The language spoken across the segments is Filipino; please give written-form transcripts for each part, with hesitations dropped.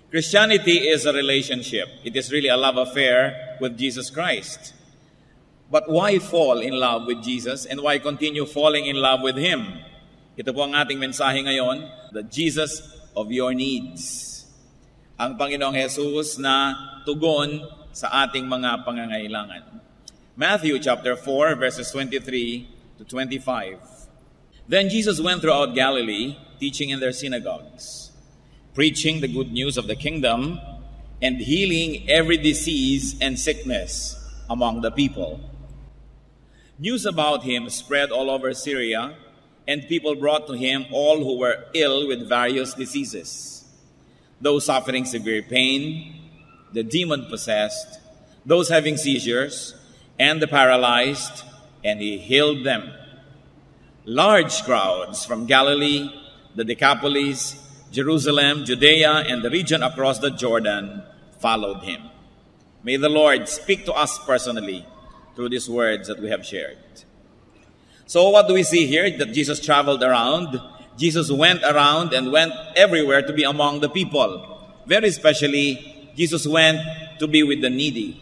Christianity is a relationship. It is really a love affair with Jesus Christ. But why fall in love with Jesus and why continue falling in love with Him? Ito po ang ating mensahe ngayon, the Jesus of your needs. Ang Panginoong Jesus na tugon sa ating mga pangangailangan. Matthew chapter 4 verses 23 to 25. Then Jesus went throughout Galilee, teaching in their synagogues, preaching the good news of the kingdom, and healing every disease and sickness among the people. News about Him spread all over Syria, and people brought to Him all who were ill with various diseases, those suffering severe pain, the demon-possessed, those having seizures, and the paralyzed, and He healed them. Large crowds from Galilee, the Decapolis, Jerusalem, Judea, and the region across the Jordan followed Him. May the Lord speak to us personally through these words that we have shared. So what do we see here? That Jesus traveled around. Jesus went around and went everywhere to be among the people. Very especially, Jesus went to be with the needy.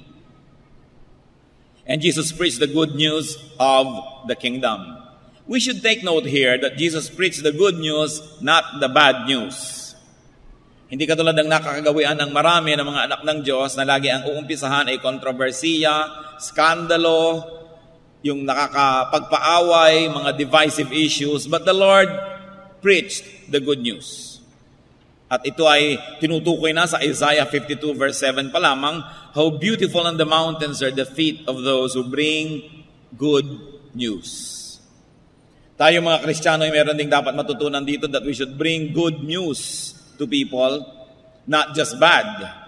And Jesus preached the good news of the kingdom. We should take note here that Jesus preached the good news, not the bad news. Hindi katulad ng nakakagawian ng marami ng mga anak ng Diyos na lagi ang uumpisahan ay kontrobersiya, skandalo, yung nakakapagpaaway, mga divisive issues. But the Lord preached the good news. At ito ay tinutukoy na sa Isaiah 52 verse 7 pa lamang, how beautiful on the mountains are the feet of those who bring good news. Tayo mga Kristiyano ay meron ding dapat matutunan dito that we should bring good news to people, not just bad.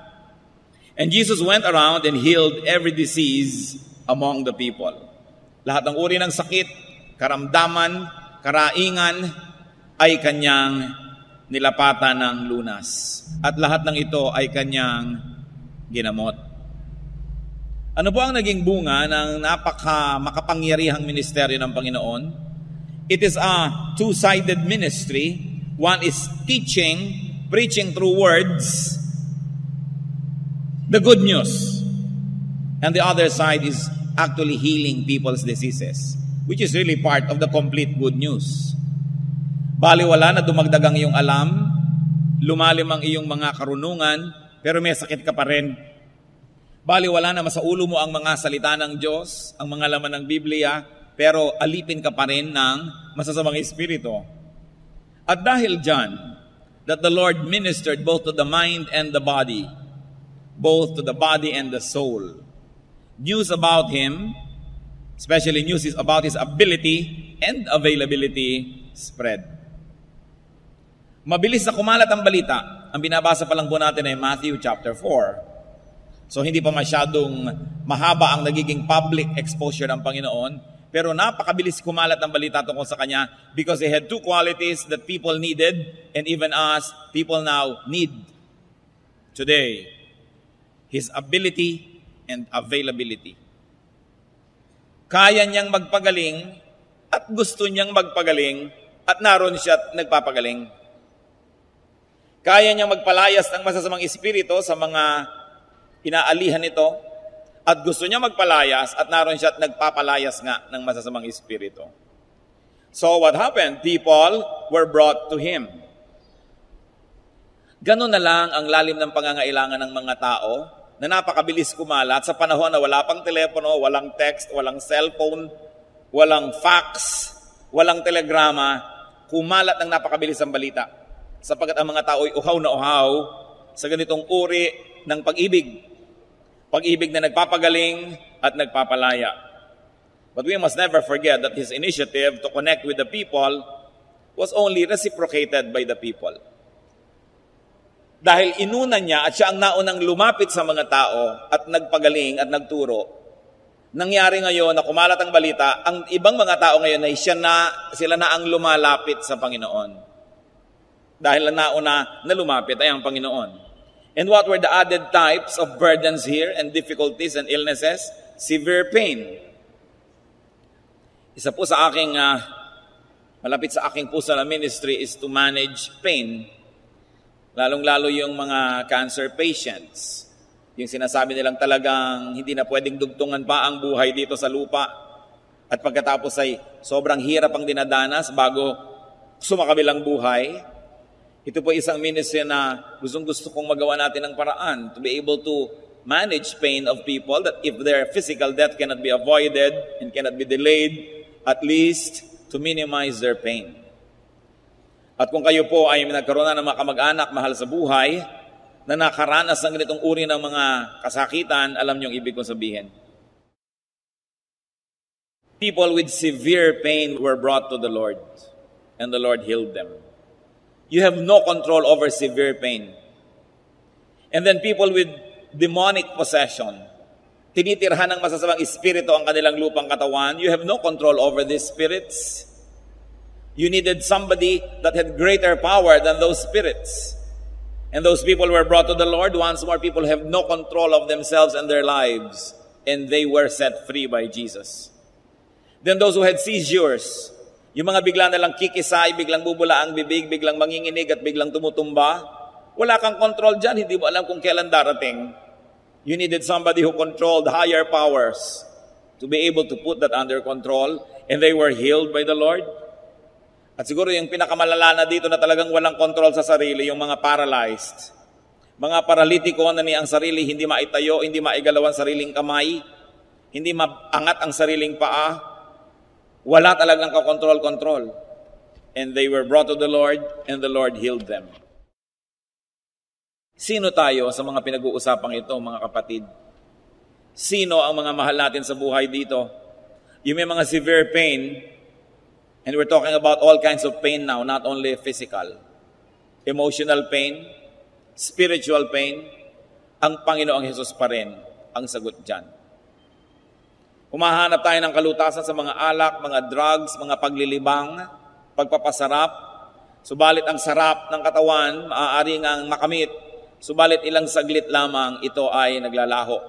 And Jesus went around and healed every disease among the people. Lahat ng uri ng sakit, karamdaman, karaingan ay kanyang nilapatan ng lunas. At lahat ng ito ay kanyang ginamot. Ano po ang naging bunga ng makapangyarihang ministeryo ng Panginoon? It is a two-sided ministry. One is teaching, preaching through words, the good news. And the other side is actually healing people's diseases, which is really part of the complete good news. Baliwala na dumagdag ang iyong alam, lumalim ang iyong mga karunungan, pero may sakit ka pa rin. Baliwala na masaulo mo ang mga salita ng Diyos, ang mga laman ng Biblia, pero alipin ka pa rin ng masasamang espiritu. At dahil dyan, that the Lord ministered both to the mind and the body, both to the body and the soul. News about Him, especially news about His ability and availability, spread. Mabilis na kumalat ang balita. Ang binabasa pa lang po natin ay Matthew chapter 4. So hindi pa masyadong mahaba ang nagiging public exposure ng Panginoon, pero napakabilis kumalat ang balita tungkol sa Kanya because He had two qualities that people needed and even us, people now need today. His ability and availability. Kaya niyang magpagaling at gusto niyang magpagaling at naroon siya at nagpapagaling. Kaya niyang magpalayas ng masasamang espiritu sa mga inaalihan nito at gusto niya magpalayas at naroon siya at nagpapalayas nga ng masasamang espiritu. So what happened? People were brought to Him. Ganun na lang ang lalim ng pangangailangan ng mga tao na napakabilis kumalat sa panahon na wala pang telepono, walang text, walang cellphone, walang fax, walang telegrama, kumalat ng napakabilis ang balita. Sapagkat ang mga tao ay uhaw na uhaw sa ganitong uri ng pag-ibig. Pag-ibig na nagpapagaling at nagpapalaya. But we must never forget that His initiative to connect with the people was only reciprocated by the people. Dahil inuna niya at siya ang naunang lumapit sa mga tao at nagpagaling at nagturo, nangyari ngayon na kumalat ang balita, ang ibang mga tao ngayon ay sila na ang lumalapit sa Panginoon. Dahil ang nauna na lumapit ay ang Panginoon. And what were the added types of burdens here and difficulties and illnesses? Severe pain. Isa po sa aking, malapit sa aking puso na ministry is to manage pain. Lalong-lalo yung mga cancer patients. Yung sinasabi nilang talagang hindi na pwedeng dugtungan pa ang buhay dito sa lupa. At pagkatapos ay sobrang hirap ang dinadanas bago sumakabilang buhay. Ito po isang ministry na gusto kong magawa natin ng paraan to be able to manage pain of people, that if their physical death cannot be avoided and cannot be delayed, at least to minimize their pain. At kung kayo po ay nagkaroon na ng mga kamag-anak, mahal sa buhay, na nakaranas ng ganitong uri ng mga kasakitan, alam niyo ang ibig kong sabihin. People with severe pain were brought to the Lord, and the Lord healed them. You have no control over severe pain. And then people with demonic possession, tinitirhan ng masasamang espiritu ang kanilang lupang katawan, you have no control over these spirits. You needed somebody that had greater power than those spirits. And those people were brought to the Lord. Once more, people have no control of themselves and their lives. And they were set free by Jesus. Then those who had seizures, yung mga biglang nalang kikisay, biglang bubula ang bibig, biglang manginginig at biglang tumutumba, wala kang control dyan, hindi mo alam kung kailan darating. You needed somebody who controlled higher powers to be able to put that under control, and they were healed by the Lord. At siguro yung pinakamalala na dito na talagang walang control sa sarili, yung mga paralyzed. Mga paralitiko na ang sarili, hindi maitayo, hindi maigalaw ang sariling kamay, hindi maangat ang sariling paa, wala talagang kakontrol-kontrol. And they were brought to the Lord, and the Lord healed them. Sino tayo sa mga pinag-uusapang ito, mga kapatid? Sino ang mga mahal natin sa buhay dito? Yung may mga severe pain, and we're talking about all kinds of pain now, not only physical. Emotional pain, spiritual pain, ang Panginoong Hesus pa rin ang sagot dyan. Humahanap tayo ng kalutasan sa mga alak, mga drugs, mga paglilibang, pagpapasarap. Subalit ang sarap ng katawan, maaari ngang makamit. Subalit ilang saglit lamang, ito ay naglalaho.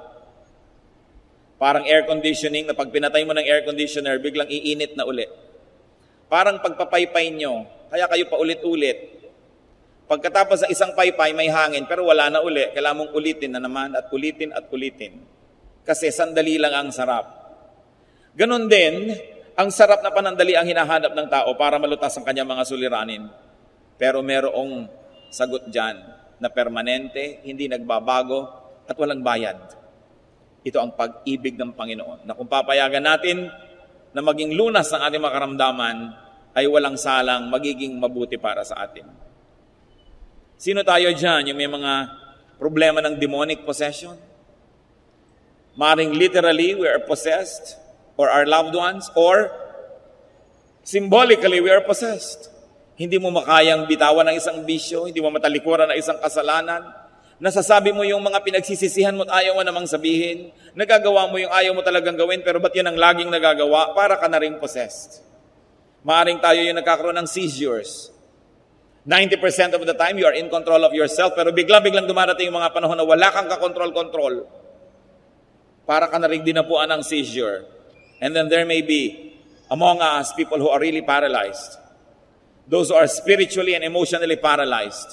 Parang air conditioning, na pag pinatay mo ng air conditioner, biglang iinit na ulit. Parang pagpapaypay nyo, kaya kayo pa ulit-ulit. Pagkatapos ng isang paypay, may hangin, pero wala na uli. Kailangan mong ulitin na naman at ulitin at ulitin. Kasi sandali lang ang sarap. Ganon din, ang sarap na panandali ang hinahanap ng tao para malutas ang kanyang mga suliranin. Pero merong sagot dyan na permanente, hindi nagbabago, at walang bayad. Ito ang pag-ibig ng Panginoon, na kung papayagan natin na maging lunas ang ating mga karamdaman, ay walang salang magiging mabuti para sa atin. Sino tayo dyan? Yung may mga problema ng demonic possession? Maring literally we are possessed, or our loved ones, or symbolically we are possessed. Hindi mo makayang bitawan ng isang bisyo, hindi mo matalikuran ng isang kasalanan. Nasasabi mo yung mga pinagsisisihan mo at ayaw mo namang sabihin. Nagagawa mo yung ayaw mo talagang gawin, pero ba't yun ang laging nagagawa? Para ka na rin possessed. Maaring tayo yung nagkakaroon ng seizures. 90% of the time, you are in control of yourself, pero biglang dumarating yung mga panahon na wala kang kakontrol-kontrol. Para ka na rin dinapuan ng seizure. And then there may be among us people who are really paralyzed. Those who are spiritually and emotionally paralyzed.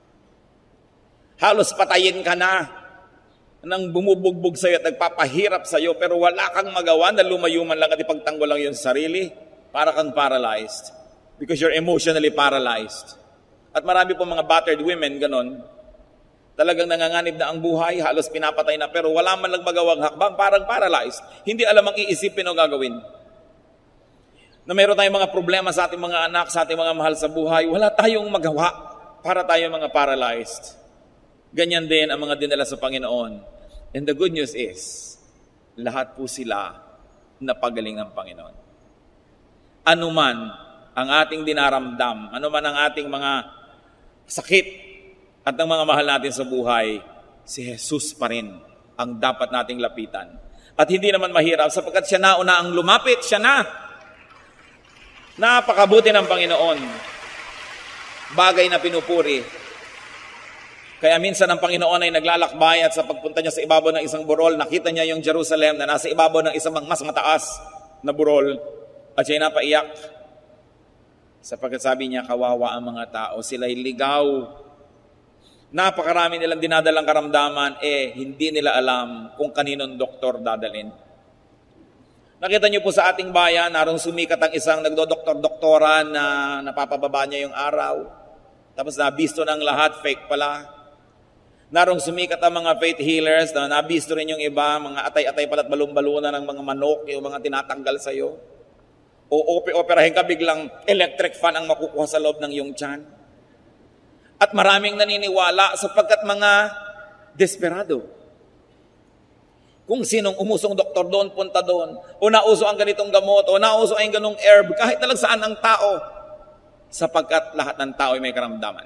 Halos patayin ka na nang bumubugbog sa'yo at nagpapahirap sa'yo, pero wala kang magawa na lumayuman lang at ipagtanggol lang yung sarili, para kang paralyzed. Because you're emotionally paralyzed. At marami po mga battered women, ganon. Talagang nanganganib na ang buhay, halos pinapatay na, pero wala man lang magawang hakbang, parang paralyzed. Hindi alam ang iisipin o gagawin. Na meron tayong mga problema sa ating mga anak, sa ating mga mahal sa buhay, wala tayong magawa para tayong mga paralyzed. Ganyan din ang mga dinala sa Panginoon. And the good news is, lahat po sila napagaling ng Panginoon. Ano man ang ating dinaramdam, ano man ang ating mga sakit at ang mga mahal natin sa buhay, si Jesus pa rin ang dapat nating lapitan. At hindi naman mahirap sapagkat siya na una ang lumapit, siya na. Napakabuti ng Panginoon. Bagay na pinupuri. Kaya minsan ang Panginoon ay naglalakbay at sa pagpunta niya sa ibabaw ng isang burol, nakita niya yung Jerusalem na nasa ibabaw ng isang mas mataas na burol. At siya'y napaiyak. Sapagkat sabi niya, kawawa ang mga tao, sila'y ligaw. Napakarami nilang dinadalang karamdaman, hindi nila alam kung kaninong doktor dadalhin. Nakita niyo po sa ating bayan, narong sumikat ang isang nagdodoktor-doktoran na napapababa niya yung araw. Tapos nabisto ng lahat, fake pala. Narong sumikat ang mga faith healers, na nabisto rin yung iba, mga atay-atay pala't balon-balunan ng mga manok, yung mga tinatanggal sa'yo. O operahin ka, biglang electric fan ang makukuha sa loob ng iyong tiyan. At maraming naniniwala sapagkat mga desperado. Kung sinong umusong doktor doon, punta doon. O nauso ang ganitong gamot, o nauso ang ganong herb, kahit na lang saan ang tao. Sapagkat lahat ng tao ay may karamdaman.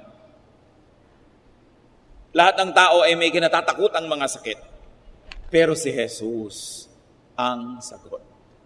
Lahat ng tao ay may kinatatakutang mga sakit. Pero si Jesus ang sagot.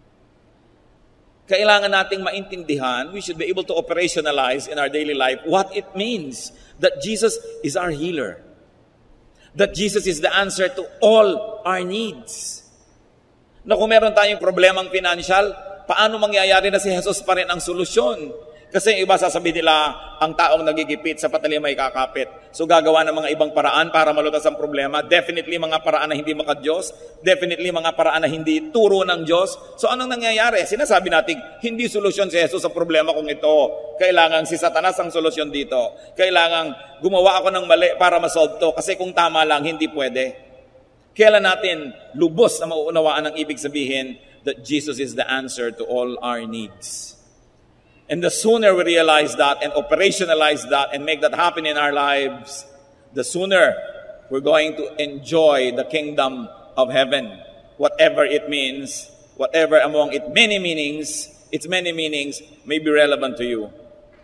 Kailangan nating maintindihan, we should be able to operationalize in our daily life what it means that Jesus is our healer. That Jesus is the answer to all our needs. Na kung meron tayong problemang financial, paano mangyayari na si Jesus pa rin ang solusyon? Kasi yung iba sasabihin nila, ang taong nagigipit sa patali may kakapit. So gagawa ng mga ibang paraan para malutas ang problema. Definitely mga paraan na hindi maka-Diyos. Definitely mga paraan na hindi turo ng Diyos. So anong nangyayari? Sinasabi natin, hindi solusyon si Jesus sa problema kung ito. Kailangan si Satanas ang solusyon dito. Kailangan gumawa ako ng mali para masolve to. Kasi kung tama lang, hindi pwede. Kailan natin lubos na mauunawaan ang ibig sabihin that Jesus is the answer to all our needs. And the sooner we realize that and operationalize that and make that happen in our lives, the sooner we're going to enjoy the kingdom of heaven. Whatever it means, whatever among its many meanings may be relevant to you.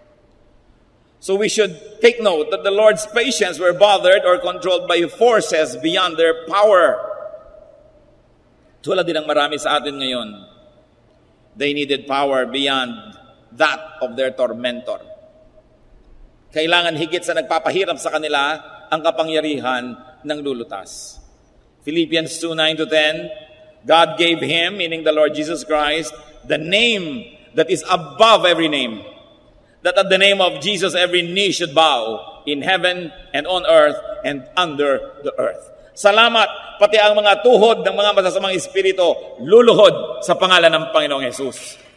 So we should take note that the Lord's patients were bothered or controlled by forces beyond their power. Tulad din ang marami sa atin ngayon. They needed power beyond that of their tormentor. Kailangan higit sa nagpapahirap sa kanila ang kapangyarihan ng lulutas. Philippians 2:9-10, God gave Him, meaning the Lord Jesus Christ, the name that is above every name. That at the name of Jesus every knee should bow in heaven and on earth and under the earth. Salamat, pati ang mga tuhod ng mga masasamang espiritu luluhod sa pangalan ng Panginoong Jesus.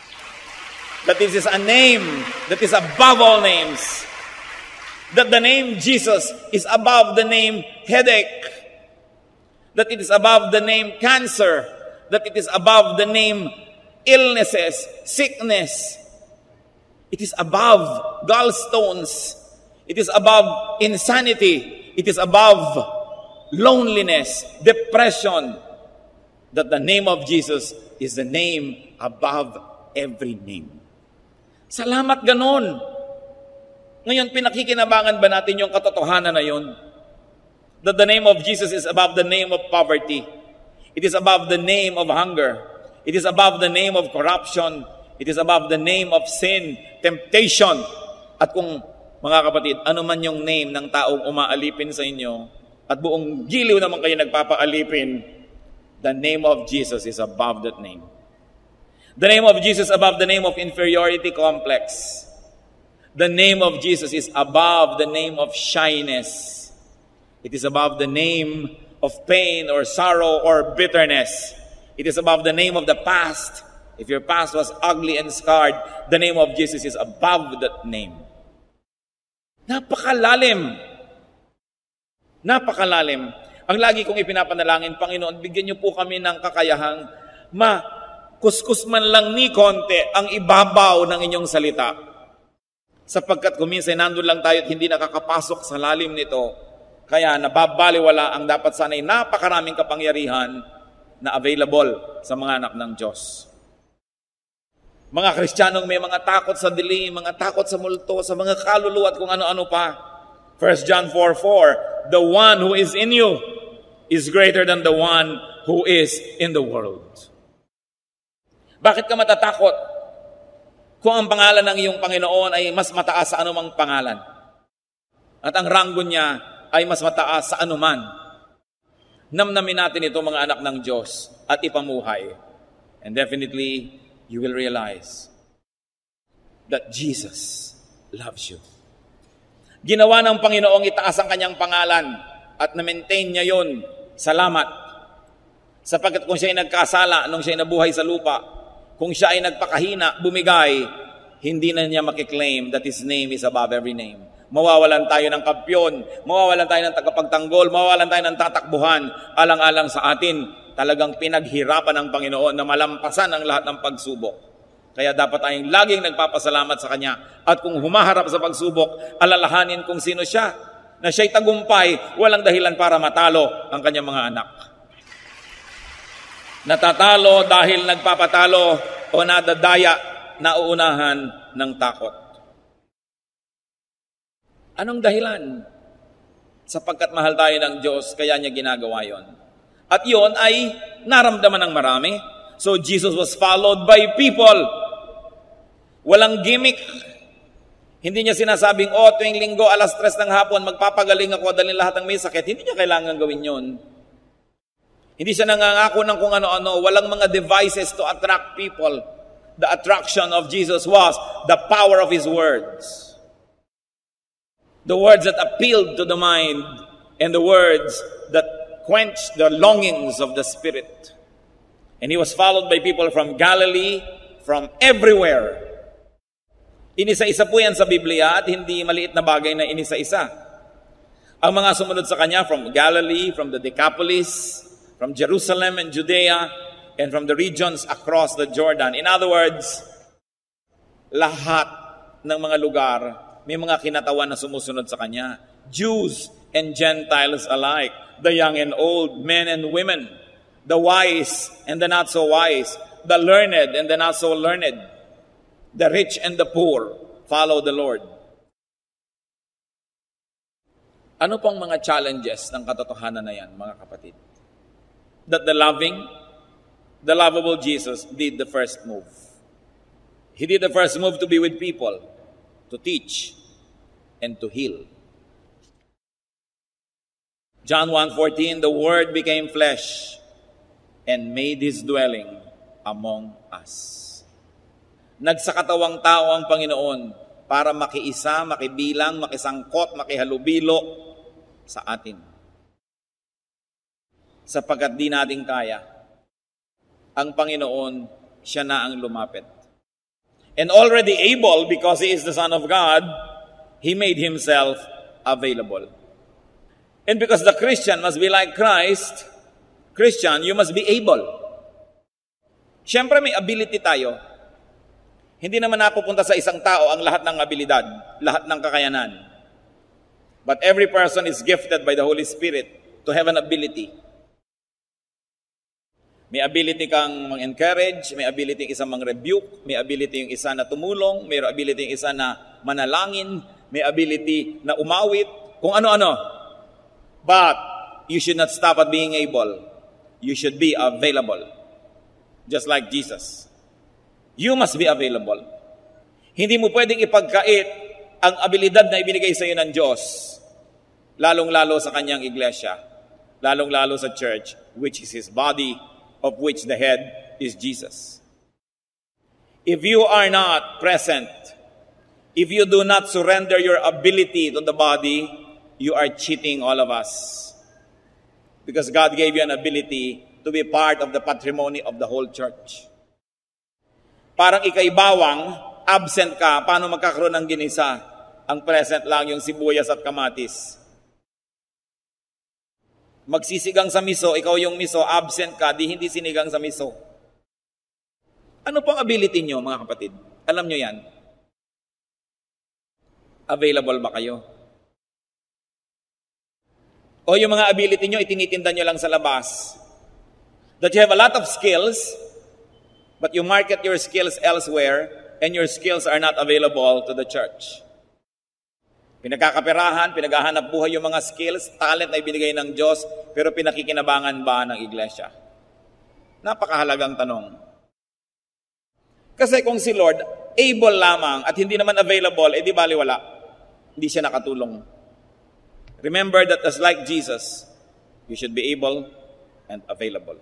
That this is a name that is above all names. That the name Jesus is above the name headache. That it is above the name cancer. That it is above the name illnesses, sickness. It is above gallstones. It is above insanity. It is above loneliness, depression. That the name of Jesus is the name above every name. Salamat ganon. Ngayon, pinakikinabangan ba natin yung katotohanan na yun? That the name of Jesus is above the name of poverty. It is above the name of hunger. It is above the name of corruption. It is above the name of sin, temptation. At kung, mga kapatid, ano man yung name ng taong umaalipin sa inyo, at buong giliw naman kayo nagpapaalipin, the name of Jesus is above that name. The name of Jesus above the name of inferiority complex. The name of Jesus is above the name of shyness. It is above the name of pain or sorrow or bitterness. It is above the name of the past. If your past was ugly and scarred, the name of Jesus is above that name. Napakalalim. Napakalalim. Ang lagi kong ipinapanalangin, Panginoon, bigyan niyo po kami ng kakayahang kuskus man lang ni konti ang ibabaw ng inyong salita. Sapagkat kuminsan nandun lang tayo at hindi nakakapasok sa lalim nito, kaya nababaliwala ang dapat sana'y napakaraming kapangyarihan na available sa mga anak ng Diyos. Mga Kristiyanong may mga takot sa dilim, mga takot sa multo, sa mga kaluluwa at kung ano-ano pa. 1 John 4:4, the one who is in you is greater than the one who is in the world. Bakit ka matatakot kung ang pangalan ng iyong Panginoon ay mas mataas sa anumang pangalan? At ang ranggo niya ay mas mataas sa anuman. Namnamin natin ito mga anak ng Diyos at ipamuhay. And definitely, you will realize that Jesus loves you. Ginawa ng Panginoong itaas ang kanyang pangalan at na-maintain niya yon. Salamat. Sapagkat kung siya ay nagkasala nung siya ay nabuhay sa lupa, kung siya ay nagpakahina, bumigay, hindi na niya makiklaim that His name is above every name. Mawawalan tayo ng kampyon, mawawalan tayo ng tagapagtanggol, mawawalan tayo ng tatakbuhan, alang-alang sa atin, talagang pinaghirapan ng Panginoon na malampasan ang lahat ng pagsubok. Kaya dapat tayong laging nagpapasalamat sa Kanya. At kung humaharap sa pagsubok, alalahanin kung sino siya, na siya'y tagumpay, walang dahilan para matalo ang kanyang mga anak. Natatalo dahil nagpapatalo o nadadaya, nauunahan ng takot. Anong dahilan? Sapagkat mahal tayo ng Diyos, kaya niya ginagawa yon. At yon ay naramdaman ng marami. So Jesus was followed by people. Walang gimmick. Hindi niya sinasabing, tuwing linggo, 3:00 ng hapon, magpapagaling ako, dahil lahat ng may sakit. Hindi niya kailangan gawin yon. Hindi siya nangangako ng kung ano-ano. Walang mga devices to attract people. The attraction of Jesus was the power of His words. The words that appealed to the mind and the words that quenched the longings of the Spirit. And He was followed by people from Galilee, from everywhere. Inisa-isa po yan sa Biblia at hindi maliit na bagay na inisa-isa. Ang mga sumunod sa Kanya from Galilee, from the Decapolis, from Jerusalem and Judea, and from the regions across the Jordan. In other words, lahat ng mga lugar, may mga kinatawan na sumusunod sa Kanya. Jews and Gentiles alike, the young and old, men and women, the wise and the not so wise, the learned and the not so learned, the rich and the poor, follow the Lord. Ano pang mga challenges ng katotohanan na yan, mga kapatid? That the lovable Jesus did the first move. He did the first move to be with people, to teach, and to heal. John 1:14, the Word became flesh and made His dwelling among us. Nagsakatawang tao ang Panginoon para makiisa, makibilang, makisangkot, makihalubilo sa atin. Sapagkat di natin kaya, ang Panginoon, siya na ang lumapit. And already able, because He is the Son of God, He made Himself available. And because the Christian must be like Christ, Christian, you must be able. Siyempre may ability tayo. Hindi naman napupunta sa isang tao ang lahat ng abilidad, lahat ng kakayanan. But every person is gifted by the Holy Spirit to have an ability. May ability kang mang-encourage, may ability yung isa mang-rebuke, may ability yung isa na tumulong, may ability yung isa na manalangin, may ability na umawit, kung ano-ano. But you should not stop at being able. You should be available. Just like Jesus. You must be available. Hindi mo pwedeng ipagkait ang abilidad na ibinigay sa iyo ng Diyos, lalong-lalo sa Kanyang iglesia, lalong-lalo sa church, which is His body, of which the head is Jesus. If you are not present, if you do not surrender your ability to the body, you are cheating all of us. Because God gave you an ability to be part of the patrimony of the whole church. Parang ikay bawang, absent ka, paano magkakaroon ng ginisa? Ang present lang yung sibuyas at kamatis. Magsisigang sa miso, ikaw yung miso, absent ka, di hindi sinigang sa miso. Ano pang ability nyo, mga kapatid? Alam nyo yan? Available ba kayo? O yung mga ability nyo, itinitinda nyo lang sa labas. That you have a lot of skills, but you market your skills elsewhere, and your skills are not available to the church. Pinagkakaperahan, pinaghahanap buhay yung mga skills, talent na ibinigay ng Diyos, pero pinakikinabangan ba ng iglesia? Napakahalagang tanong. Kasi kung si Lord, able lamang at hindi naman available, di baliwala. Hindi siya nakatulong. Remember that as like Jesus, you should be able and available.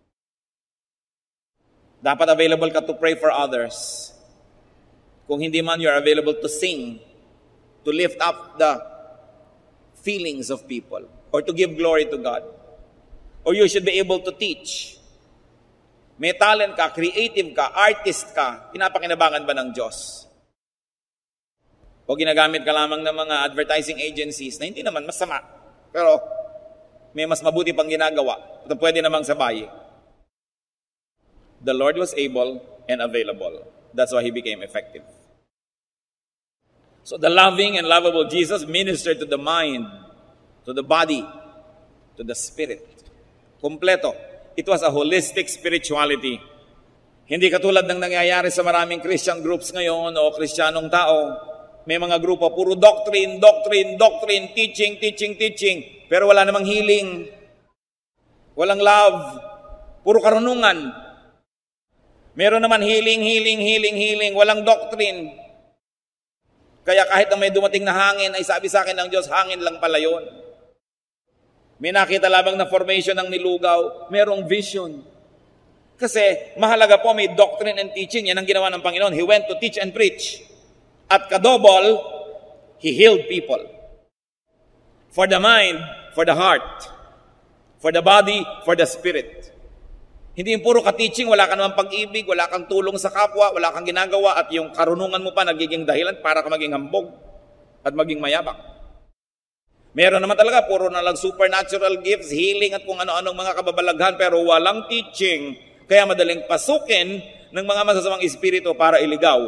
Dapat available ka to pray for others. Kung hindi man, you're available to sing. to lift up the feelings of people or to give glory to God. Or you should be able to teach. May talent ka, creative ka, artist ka, pinapakinabangan ba ng Diyos? O ginagamit ka lamang ng mga advertising agencies na hindi naman masama, pero may mas mabuti pang ginagawa at pwede namang sabay. The Lord was able and available. That's why He became effective. So the loving and lovable Jesus ministered to the mind, to the body, to the spirit. Kompleto. It was a holistic spirituality. Hindi katulad ng nangyayari sa maraming Christian groups ngayon o Kristiyanong tao. May mga grupo, puro doctrine, teaching, pero wala namang healing. Walang love. Puro karunungan. Meron naman healing, walang doctrine. Kaya kahit na may dumating na hangin, ay sabi sa akin ng Diyos, hangin lang pala yun. May nakita lamang na formation ng nilugaw, merong vision. Kasi mahalaga po may doctrine and teaching. Yan ang ginawa ng Panginoon. He went to teach and preach. At kadobol, He healed people. For the mind, for the heart, for the body, for the spirit. Hindi yung puro ka-teaching, wala ka naman pag-ibig, wala kang tulong sa kapwa, wala kang ginagawa, at yung karunungan mo pa nagiging dahilan para ka maging hambog at maging mayabang. Meron naman talaga, puro na lang supernatural gifts, healing at kung ano-anong mga kababalaghan, pero walang teaching, kaya madaling pasukin ng mga masasamang espiritu para iligaw.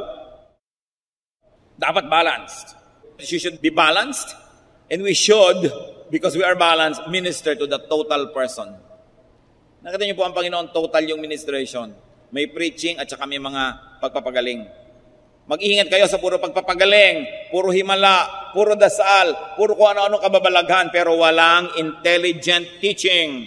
Dapat balanced. You should be balanced, and we should, because we are balanced, minister to the total person. Nakita niyo po ang Panginoon, total yung ministration. May preaching at saka may mga pagpapagaling. Mag-iingat kayo sa puro pagpapagaling, puro himala, puro dasal, puro kung ano-ano kababalaghan, pero walang intelligent teaching.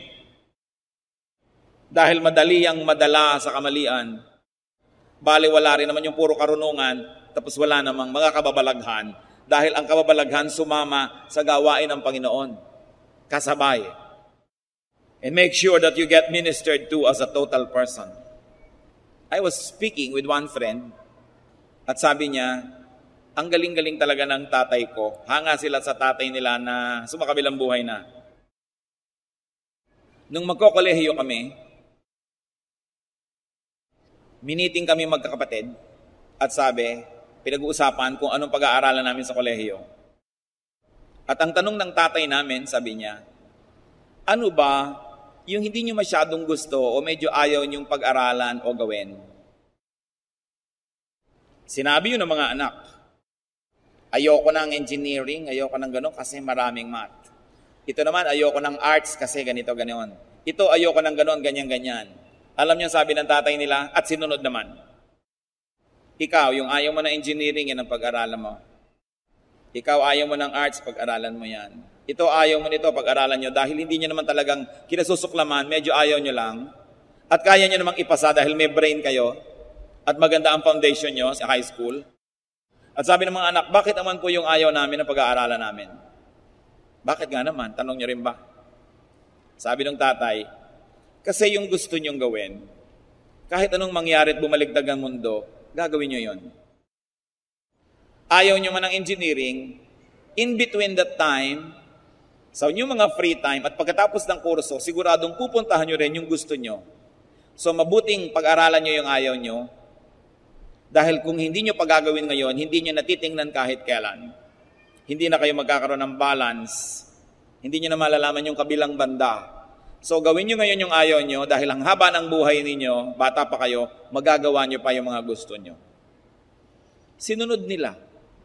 Dahil madali ang madala sa kamalian. Bali wala rin naman yung puro karunungan, tapos wala namang mga kababalaghan. Dahil ang kababalaghan sumama sa gawain ng Panginoon. Kasabay. And make sure that you get ministered to as a total person. I was speaking with one friend at sabi niya, ang galing-galing talaga ng tatay ko. Hanga sila sa tatay nila na sumakabilang buhay na. Nung magkokolehiyo kami, miniting kami magkakapatid at sabi, pinag-uusapan kung anong pag-aaralan namin sa kolehiyo. At ang tanong ng tatay namin, sabi niya, ano ba yung hindi nyo masyadong gusto o medyo ayaw nyong pag-aralan o gawin? Sinabi yun ng mga anak, ayoko ng engineering, ayoko ng gano'n kasi maraming math. Ito naman, ayoko ng arts kasi ganito, gano'n. Ito, ayoko ng gano'n, ganyan. Alam niyo sabi ng tatay nila, at sinunod naman. Ikaw, yung ayaw mo ng engineering, yan ang pag-aralan mo. Ikaw, ayaw mo ng arts, pag-aralan mo yan. Ito, ayaw mo nito, pag-aralan nyo, dahil hindi nyo naman talagang kinasusuklaman, medyo ayaw nyo lang, at kaya nyo namang ipasa dahil may brain kayo, at maganda ang foundation nyo sa high school. At sabi ng mga anak, bakit naman po yung ayaw namin ang pag-aaralan namin? Bakit nga naman? Tanong nyo rin ba? Sabi ng tatay, kasi yung gusto nyong gawin, kahit anong mangyari at bumaligtad ang mundo, gagawin nyo yon. Ayaw nyo man ng engineering, in between that time, sa inyong mga free time at pagkatapos ng kurso, siguradong pupuntahan nyo rin yung gusto nyo. So mabuting pag-aralan nyo yung ayaw nyo, dahil kung hindi nyo pagagawin ngayon, hindi nyo natitingnan kahit kailan. Hindi na kayo magkakaroon ng balance. Hindi nyo na malalaman yung kabilang banda. So gawin nyo ngayon yung ayaw nyo, dahil ang haba ng buhay ninyo, bata pa kayo, magagawa nyo pa yung mga gusto nyo. Sinunod nila.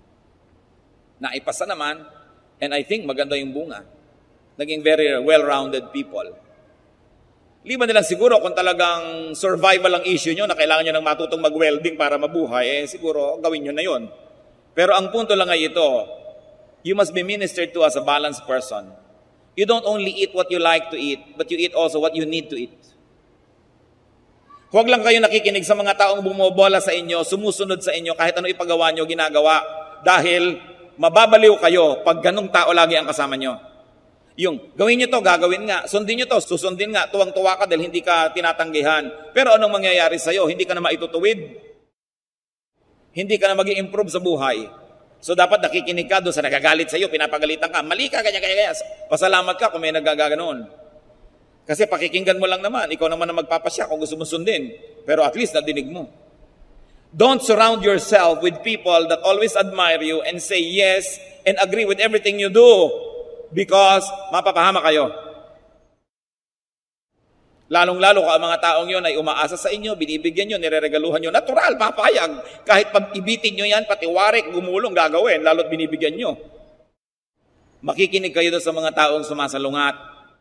Naipasa naman, and I think maganda yung bunga. Naging very well-rounded people. Liban nilang siguro kung talagang survival ang issue nyo na kailangan nyo ng matutong mag-welding para mabuhay, siguro gawin nyo na yon. Pero ang punto lang ay ito, you must be ministered to as a balanced person. You don't only eat what you like to eat, but you eat also what you need to eat. Huwag lang kayo nakikinig sa mga taong bumobola sa inyo, sumusunod sa inyo, kahit ano ipagawa nyo, ginagawa. Dahil mababaliw kayo pag ganung tao lagi ang kasama nyo. Yung, gawin nyo to, gagawin nga. Sundin nyo to, susundin nga. Tuwang-tuwa ka dahil hindi ka tinatanggihan. Pero anong mangyayari sa'yo? Hindi ka na maitutuwid. Hindi ka na mag-i-improve sa buhay. So dapat nakikinig ka doon sa nagagalit sa iyo, pinapagalitan ka, mali ka, ganyan. Pasalamat ka kung may nagaganoon. Kasi pakikinggan mo lang naman, ikaw naman ang magpapasya kung gusto mo sundin. Pero at least nadinig mo. Don't surround yourself with people that always admire you and say yes and agree with everything you do because mapapahama kayo. Lalong-lalo ka ang mga taong yon ay umaasa sa inyo, binibigyan nyo, nireregaluhan nyo. Natural, papayag. Kahit pag ibitin nyo yan, pati warik, gumulong, gagawin, lalo't binibigyan nyo. Makikinig kayo doon sa mga taong sumasalungat.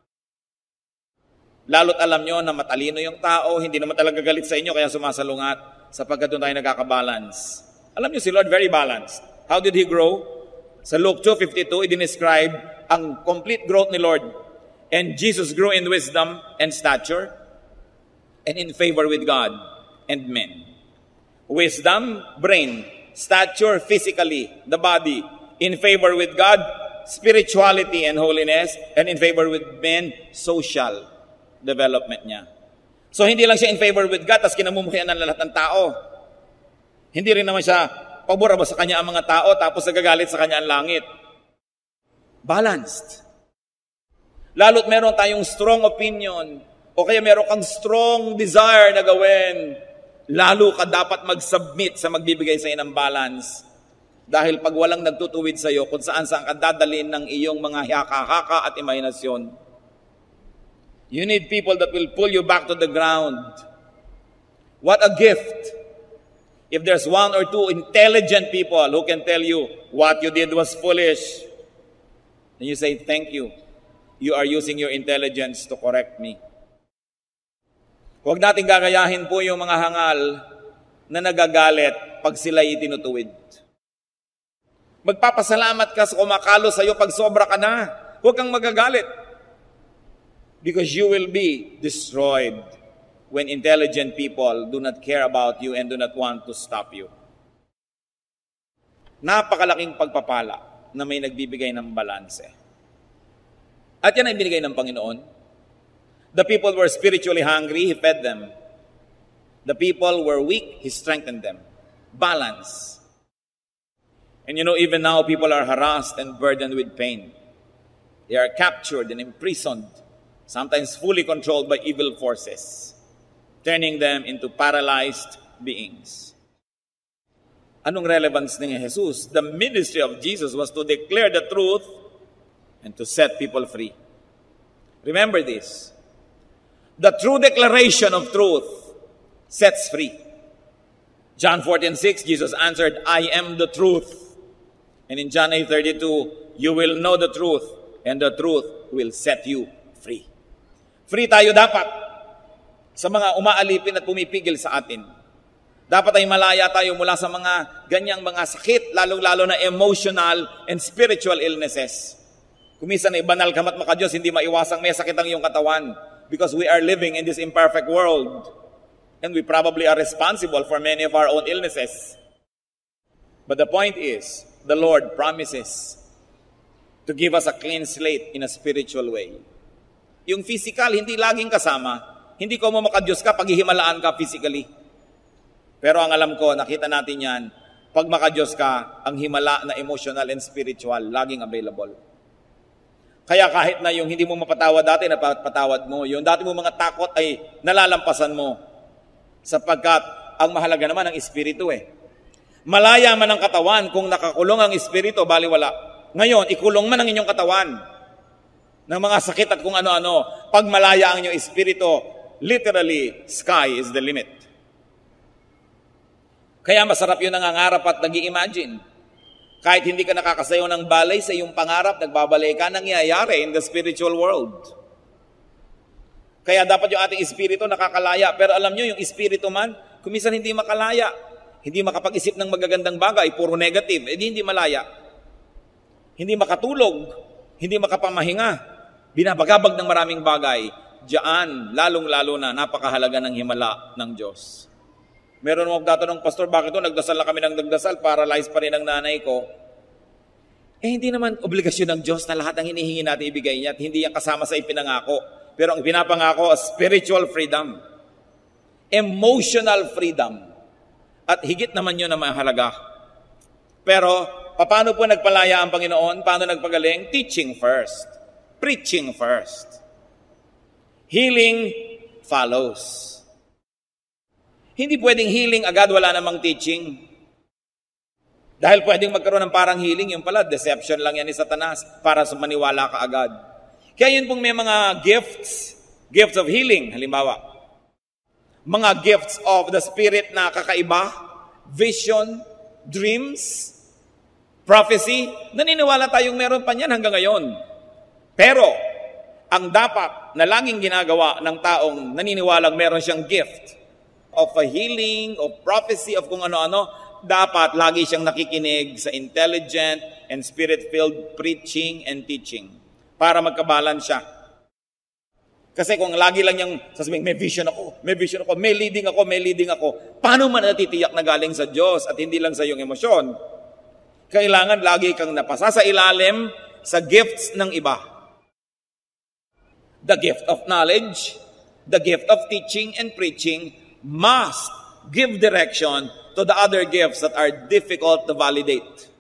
Lalo't alam nyo na matalino yung tao, hindi naman talaga galit sa inyo, kaya sumasalungat, sapagkat doon tayo nagkakabalance. Alam nyo, si Lord very balanced. How did He grow? Sa Luke 2:52, i-describe ang complete growth ni Lord. And Jesus grew in wisdom and stature and in favor with God and men. Wisdom, brain. Stature, physically, the body. In favor with God, spirituality and holiness. And in favor with men, social development niya. So hindi lang siya in favor with God, tas kinamumuhian ng lahat ng tao. Hindi rin naman siya pabor sa kanya ang mga tao, tapos nagagalit sa kanya ang langit. Balanced. Lalo't meron tayong strong opinion o kaya meron kang strong desire na gawin, lalo ka dapat mag-submit sa magbibigay sa iyo ng balance. Dahil pag walang nagtutuwid sa iyo kung saan ka dadalhin ng iyong mga haka-haka at imahinasyon, you need people that will pull you back to the ground. What a gift if there's one or two intelligent people who can tell you what you did was foolish. And you say, thank you. You are using your intelligence to correct me. Huwag nating gagayahin po yung mga hangal na nagagalit pag sila'y itinutuwid. Magpapasalamat ka sa kumakalo sa iyo pag sobra ka na. Huwag kang magagalit. Because you will be destroyed when intelligent people do not care about you and do not want to stop you. Napakalaking pagpapala na may nagbibigay ng balanse. At yan ay binigay ng Panginoon. The people were spiritually hungry, He fed them. The people were weak, He strengthened them. Balance. And you know, even now, people are harassed and burdened with pain. They are captured and imprisoned, sometimes fully controlled by evil forces, turning them into paralyzed beings. Anong relevance ni Jesus? The ministry of Jesus was to declare the truth and to set people free. Remember this. The true declaration of truth sets free. John 14:6, Jesus answered, I am the truth. And in John 8:32, you will know the truth, and the truth will set you free. Free tayo dapat sa mga umaalipin at pumipigil sa atin. Dapat ay malaya tayo mula sa mga ganyang mga sakit, lalong-lalo na emotional and spiritual illnesses. Kumisan ay banal ka mat maka-Diyos, hindi maiwasang may sakit ang iyong katawan because we are living in this imperfect world and we probably are responsible for many of our own illnesses. But the point is, the Lord promises to give us a clean slate in a spiritual way. Yung physical, hindi laging kasama. Hindi ko mo maka-Diyos ka, paghihimalaan ka physically. Pero ang alam ko, nakita natin yan, pag maka-Diyos ka, ang himala na emotional and spiritual, laging available. Kaya kahit na yung hindi mo mapatawad dati, napatawad mo. Yung dati mo mga takot ay nalalampasan mo. Sapagkat ang mahalaga naman ang espiritu eh. Malaya man ang katawan kung nakakulong ang espiritu, baliwala. Ngayon, ikulong man ang inyong katawan ng mga sakit at kung ano-ano. Pag malaya ang inyong espiritu, literally, sky is the limit. Kaya masarap yun nangangarap at nag-i-imagine. Kahit hindi ka nakakasayaw ng balay sa iyong pangarap, nagbabalay ka, nangyayari in the spiritual world. Kaya dapat yung ating espiritu nakakalaya. Pero alam nyo, yung espiritu man, kumisan hindi makalaya. Hindi makapag-isip ng magagandang bagay, puro negative, hindi malaya. Hindi makatulog, hindi makapamahinga. Binabagabag ng maraming bagay. Diyan, lalong-lalo na, napakahalaga ng himala ng Diyos. Meron mo magtatanong, Pastor, bakit ito? Nagdasal na kami ng nagdasal, paralyzed pa rin ang nanay ko. Hindi naman obligasyon ng Diyos na lahat ng hinihingi natin ibigay niya at hindi yan kasama sa ipinangako. Pero ang ipinapangako, spiritual freedom. Emotional freedom. At higit naman yun na mahalaga. Pero, Paano po nagpalaya ang Panginoon? Paano nagpagaling? Teaching first. Preaching first. Healing follows. Hindi pwedeng healing agad, wala namang teaching. Dahil pwedeng magkaroon ng parang healing, yung pala, deception lang yan ni Satanas para maniwala ka agad. Kaya yun pong may mga gifts of healing, halimbawa. Mga gifts of the Spirit na kakaiba, vision, dreams, prophecy, naniniwala tayong meron pa niyan hanggang ngayon. Pero, ang dapat na laging ginagawa ng taong naniniwalang meron siyang gift of a healing, of prophecy, of kung ano-ano, dapat lagi siyang nakikinig sa intelligent and spirit-filled preaching and teaching para magkabalance siya. Kasi kung lagi lang niyang sasabihin, may vision ako, may leading ako, paano man natitiyak na galing sa Diyos at hindi lang sa iyong emosyon? Kailangan lagi kang napasa sa ilalim sa gifts ng iba. The gift of knowledge, the gift of teaching and preaching must give direction to the other gifts that are difficult to validate.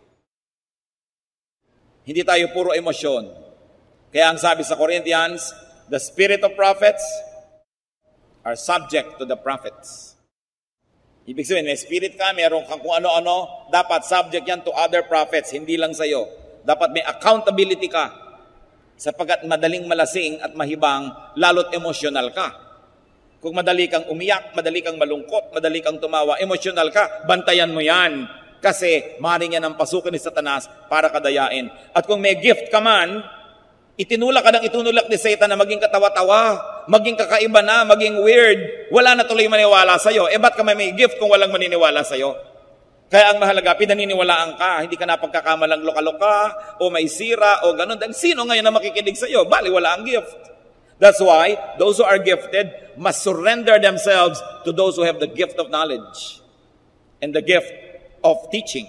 Hindi tayo puro emosyon. Kaya ang sabi sa Corinthians, the spirit of prophets are subject to the prophets. Ibig sabihin, may spirit ka, meron kang kung ano-ano, dapat subject yan to other prophets, hindi lang sa'yo. Dapat may accountability ka, sapagkat madaling malasing at mahibang, lalo't emosyonal ka. Kung madali kang umiyak, madali kang malungkot, madali kang tumawa, emosyonal ka, bantayan mo yan. Kasi maaaring yan ang pasukin ni Satanas para kadayain. At kung may gift ka man, itinulak ni Satan na maging katawa-tawa, maging kakaiba na, maging weird. Wala na tuloy maniwala sa'yo. Ba't ka may gift kung walang maniniwala sa'yo? Kaya ang mahalaga, pinaniniwalaan ka. Hindi ka na pagkakamalang loka-loka, o may sira, o ganun. Dahil sino ngayon na makikinig sa'yo? Bali, wala ang gift. That's why those who are gifted must surrender themselves to those who have the gift of knowledge and the gift of teaching.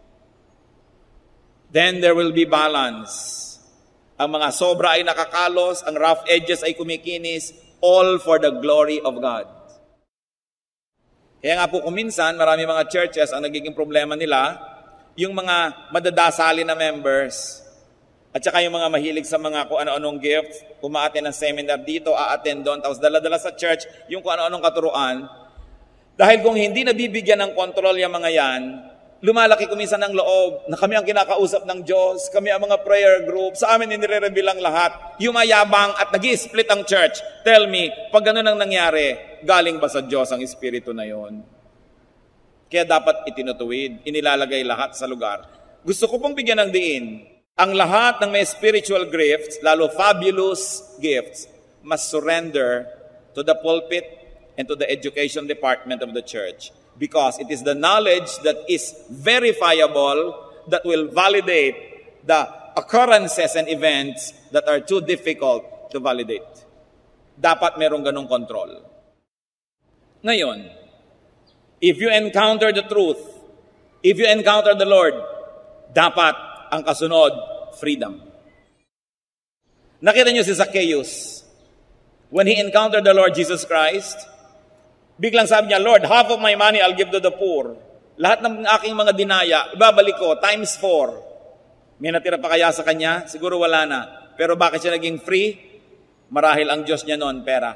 Then there will be balance. Ang mga sobra ay nakakalos, ang rough edges ay kumikinis, all for the glory of God. Kaya nga po kuminsan, marami mga churches, ang nagiging problema nila, yung mga madadasali na members, at saka yung mga mahilig sa mga kung ano-anong gifts, umaattend ng seminar dito, aattend doon, tapos dala-dala sa church yung kung ano-anong katuruan. Dahil kung hindi nabibigyan ng control yung mga yan, lumalaki kuminsan ng loob na kami ang kinakausap ng Diyos, kami ang mga prayer group, sa amin inire-reveal ang lahat. Yumayabang at nag-i-split ang church. Tell me, pag ganun ang nangyari, galing ba sa Diyos ang Espiritu na yon? Kaya dapat itinutuwid, inilalagay lahat sa lugar. Gusto ko pong bigyan ng diin. Ang lahat ng may spiritual gifts, lalo fabulous gifts, must surrender to the pulpit and to the education department of the church. Because it is the knowledge that is verifiable that will validate the occurrences and events that are too difficult to validate. Dapat merong ganong control. Ngayon, if you encounter the truth, if you encounter the Lord, dapat ang kasunod, freedom. Nakita niyo si Zacchaeus. When he encountered the Lord Jesus Christ, biglang sabi niya, Lord, half of my money I'll give to the poor. Lahat ng aking mga dinaya, ibabalik ko, times 4. May natira pa kaya sa kanya? Siguro wala na. Pero bakit siya naging free? Marahil ang Diyos niya noon, pera.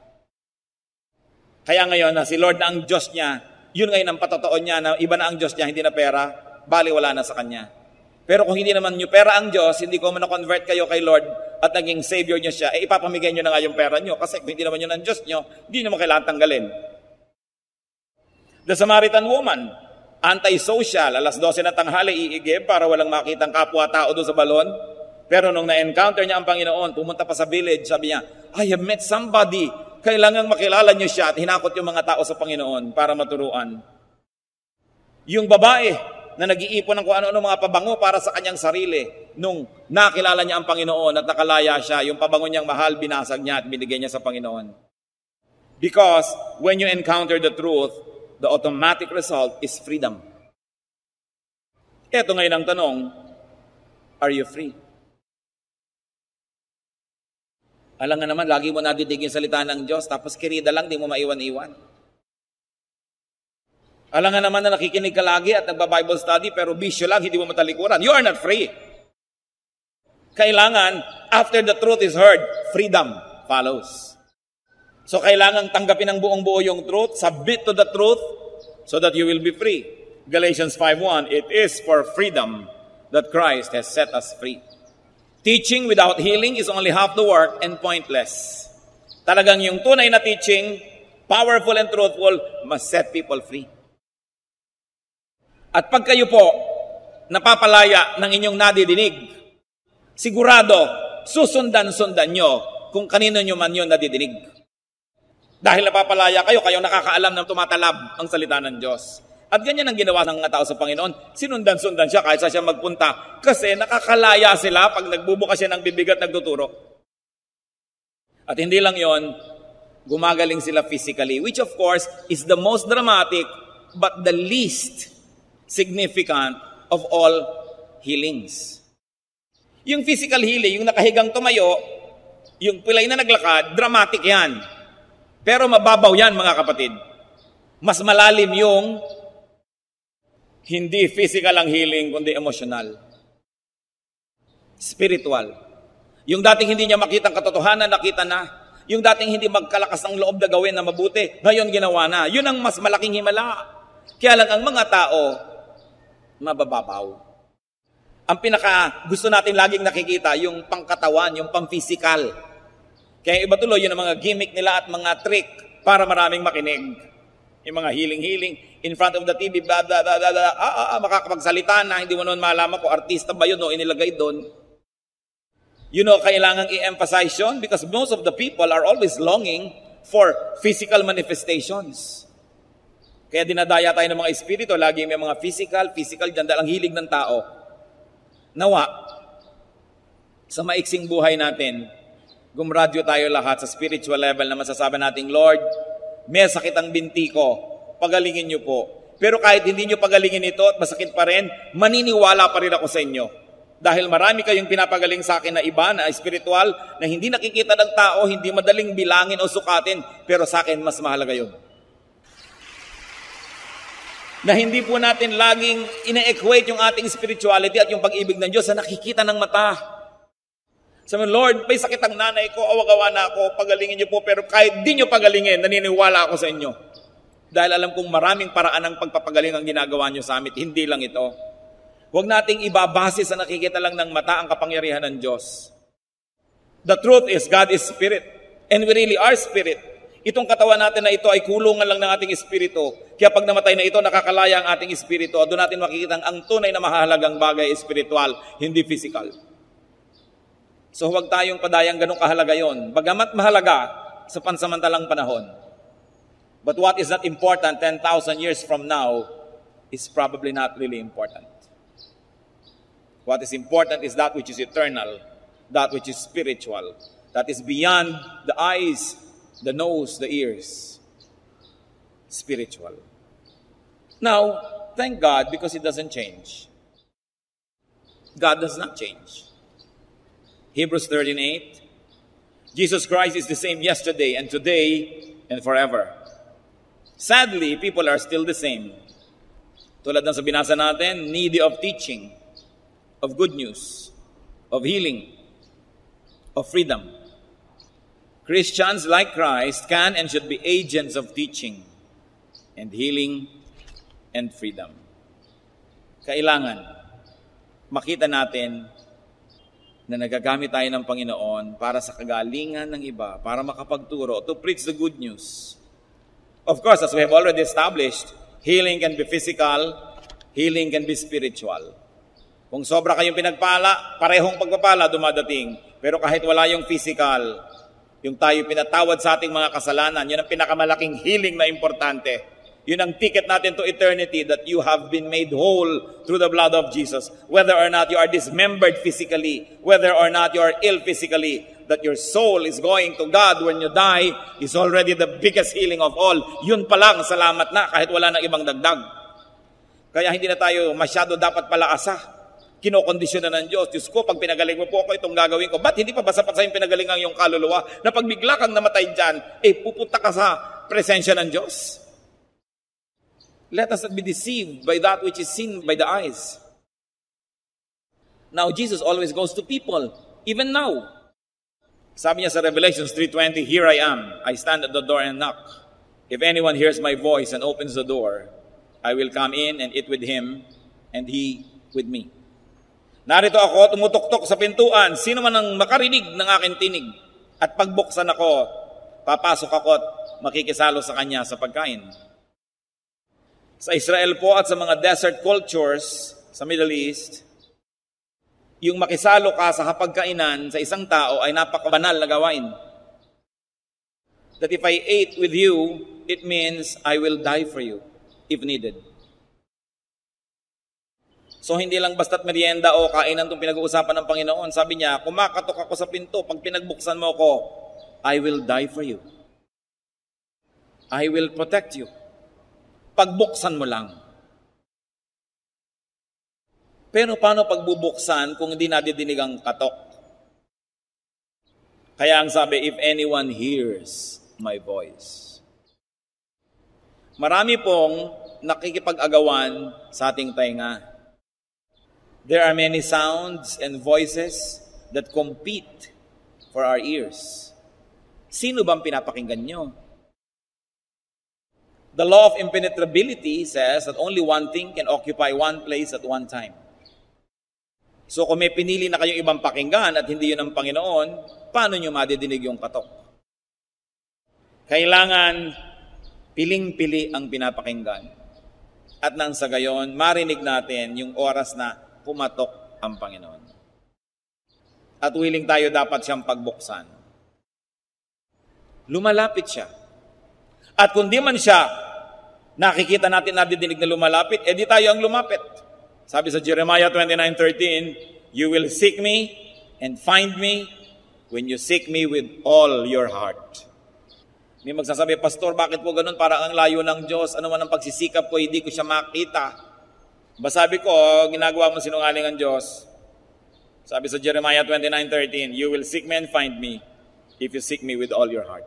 Kaya ngayon na si Lord na ang Diyos niya, yun ngayon ang patotoo niya na iba na ang Diyos niya, hindi na pera, bali wala na sa kanya. Pero kung hindi naman nyo pera ang Diyos, hindi ko man na-convert kayo kay Lord at naging Savior nyo siya, ipapamigay nyo na nga yung pera nyo. Kasi kung hindi naman yun ang Diyos nyo, hindi naman kailangan tanggalin. The Samaritan woman, anti-social, alas 12 na tanghali, iigib para walang makitang kapwa-tao doon sa balon. Pero nung na-encounter niya ang Panginoon, pumunta pa sa village, sabi niya, I have met somebody. Kailangang makilala niyo siya at hinakot yung mga tao sa Panginoon para maturuan. Yung babae, na nag-iipon ng kung ano-ano mga pabango para sa kanyang sarili. Nung nakilala niya ang Panginoon at nakalaya siya, yung pabango niyang mahal, binasag niya at binigay niya sa Panginoon. Because when you encounter the truth, the automatic result is freedom. Ito ngayon ang tanong, are you free? Alam nga naman, lagi mo nadidig yung salita ng Diyos, tapos kirida lang, di mo maiwan-iwan. Alangan naman na nakikinig ka lagi at nagba-Bible study pero bisyo lang, hindi mo matalikuran. You are not free. Kailangan, after the truth is heard, freedom follows. So kailangan tanggapin ng buong buo yung truth, submit to the truth, so that you will be free. Galatians 5:1, it is for freedom that Christ has set us free. Teaching without healing is only half the work and pointless. Talagang yung tunay na teaching, powerful and truthful, must set people free. At pag kayo po napapalaya ng inyong nadidinig, sigurado, susundan-sundan nyo kung kanino nyo man yun nadidinig. Dahil napapalaya kayo, kayo nakakaalam na tumatalab ang salita ng Diyos. At ganyan ang ginawa ng mga tao sa Panginoon. Sinundan-sundan siya kahit sa siya magpunta. Kasi nakakalaya sila pag nagbubukas siya ng bibig at nagtuturo. At hindi lang yon, gumagaling sila physically, which of course is the most dramatic but the least significant of all healings. Yung physical healing, yung nakahigang tumayo, yung pilay na naglakad, dramatic yan. Pero mababaw yan, mga kapatid. Mas malalim yung hindi physical ang healing, kundi emotional. Spiritual. Yung dating hindi niya makita ang katotohanan, nakita na. Yung dating hindi magkalakas ng loob na gawin na mabuti, ngayon ginawa na. Yun ang mas malaking himala. Kaya lang ang mga tao, mabababaw. Ang pinaka gusto natin laging nakikita, yung pangkatawan, yung pang-physical. Kaya iba tuloy yun ang mga gimmick nila at mga trick para maraming makinig. Yung mga healing, in front of the TV, blah, blah, blah, blah, blah, makakapagsalita na, hindi mo noon malaman kung artista ba yun o inilagay doon. You know, kailangang i-emphasize yun because most of the people are always longing for physical manifestations. Kaya dinadaya tayo ng mga espiritu, lagi may mga physical, dyan dahil ang hilig ng tao. Nawa, sa maiksing buhay natin, gumradyo tayo lahat sa spiritual level na masasabi natin, Lord, may sakit ang binti ko, pagalingin niyo po. Pero kahit hindi niyo pagalingin ito at masakit pa rin, maniniwala pa rin ako sa inyo. Dahil marami kayong pinapagaling sa akin na iba, na espiritual, na hindi nakikita ng tao, hindi madaling bilangin o sukatin, pero sa akin mas mahalaga yun. Na hindi po natin laging ina-equate yung ating spirituality at yung pag-ibig ng Diyos sa nakikita ng mata. Sabi, Lord, may sakit ang nanay ko, awagawa na ako, pagalingin niyo po, pero kahit di niyo pagalingin, naniniwala ako sa inyo. Dahil alam kong maraming paraan ng pagpapagaling ang ginagawa niyo sa amin, hindi lang ito. Huwag nating ibabase sa nakikita lang ng mata ang kapangyarihan ng Diyos. The truth is, God is spirit, and we really are spirit. Itong katawan natin na ito ay kulungan lang ng ating espiritu. Kaya pag namatay na ito, nakakalaya ang ating espiritu. Doon natin makikita ang tunay na mahalagang bagay espiritual, hindi physical. So huwag tayong padayang ganong kahalaga yon. Bagamat mahalaga sa pansamantalang panahon. But what is not important 10,000 years from now is probably not really important. What is important is that which is eternal, that which is spiritual, that is beyond the eyes, the nose, the ears. Spiritual. Now, thank God because it doesn't change. God does not change. Hebrews 13:8. Jesus Christ is the same yesterday and today and forever. Sadly, people are still the same. Tulad ng sa binasa natin, needy of teaching, of good news, of healing, of freedom. Christians like Christ can and should be agents of teaching and healing and freedom. Kailangan makita natin na nagagamit tayo ng Panginoon para sa kagalingan ng iba, para makapagturo, to preach the good news. Of course, as we have already established, healing can be physical, healing can be spiritual. Kung sobra kayong pinagpala, parehong pagpapala dumadating. Pero kahit wala yung physical, yung tayo pinatawad sa ating mga kasalanan, yun ang pinakamalaking healing na importante. Yun ang ticket natin to eternity, that you have been made whole through the blood of Jesus. Whether or not you are dismembered physically, whether or not you are ill physically, that your soul is going to God when you die is already the biggest healing of all. Yun pa lang, salamat na, kahit wala nang ibang dagdag. Kaya hindi na tayo masyado dapat palaasa. Kinokondisyon na ng Diyos. Diyos ko, pag pinagaling mo po ako, itong gagawin ko. Ba't hindi pa ba sapat sa yung pinagalingan yung kaluluwa na pag bigla kang namatay dyan, pupunta ka sa presensya ng Diyos? Let us not be deceived by that which is seen by the eyes. Now, Jesus always goes to people, even now. Sabi niya sa Revelation 3:20, "Here I am, I stand at the door and knock. If anyone hears my voice and opens the door, I will come in and eat with him, and he with me." Narito ako, tumutok-tok sa pintuan. Sino man ang makarinig ng aking tinig at pagbuksan ako, papasok ako at makikisalo sa kanya sa pagkain. Sa Israel po at sa mga desert cultures sa Middle East, yung makisalo ka sa hapagkainan sa isang tao ay napakabanal na gawain. That if I ate with you, it means I will die for you if needed. So hindi lang basta't merienda o kainan itong pinag-uusapan ng Panginoon. Sabi niya, kumakatok ako sa pinto, pag pinagbuksan mo ko, I will die for you. I will protect you. Pagbuksan mo lang. Pero paano pagbubuksan kung hindi nadidinig ang katok? Kaya ang sabi, if anyone hears my voice. Marami pong nakikipag-agawan sa ating tainga. There are many sounds and voices that compete for our ears. Sino bang pinapakinggan nyo? The law of impenetrability says that only one thing can occupy one place at one time. So kung may pinili na kayong ibang pakinggan at hindi yun ang Panginoon, paano nyo madidinig yung katok? Kailangan piling-pili ang pinapakinggan. At nang sa gayon, marinig natin yung oras na pumatok ang Panginoon. At willing tayo dapat siyang pagbuksan. Lumalapit siya. At kung di man siya, nakikita natin nadidinig na lumalapit, edi tayo ang lumapit. Sabi sa Jeremiah 29:13, "You will seek me and find me when you seek me with all your heart." May magsasabi, "Pastor, bakit po ganun? Parang ang layo ng Diyos. Ano man ang pagsisikap ko, hindi ko siya makita." Basabi ko, ginagawa mo sinungaling ang Diyos. Sabi sa Jeremiah 29:13, "You will seek me and find me if you seek me with all your heart."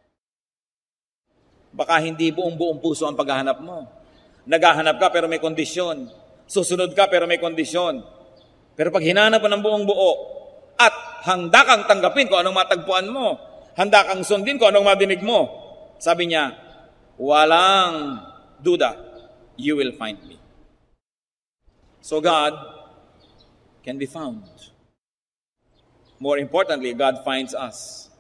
Baka hindi buong puso ang paghahanap mo. Naghahanap ka pero may kondisyon. Susunod ka pero may kondisyon. Pero pag hinanap mo ng buong buo at handa kang tanggapin kung anong matagpuan mo, handa kang sundin kung anong madinig mo, sabi niya, walang duda, you will find me. So God can be found. More importantly, God finds us.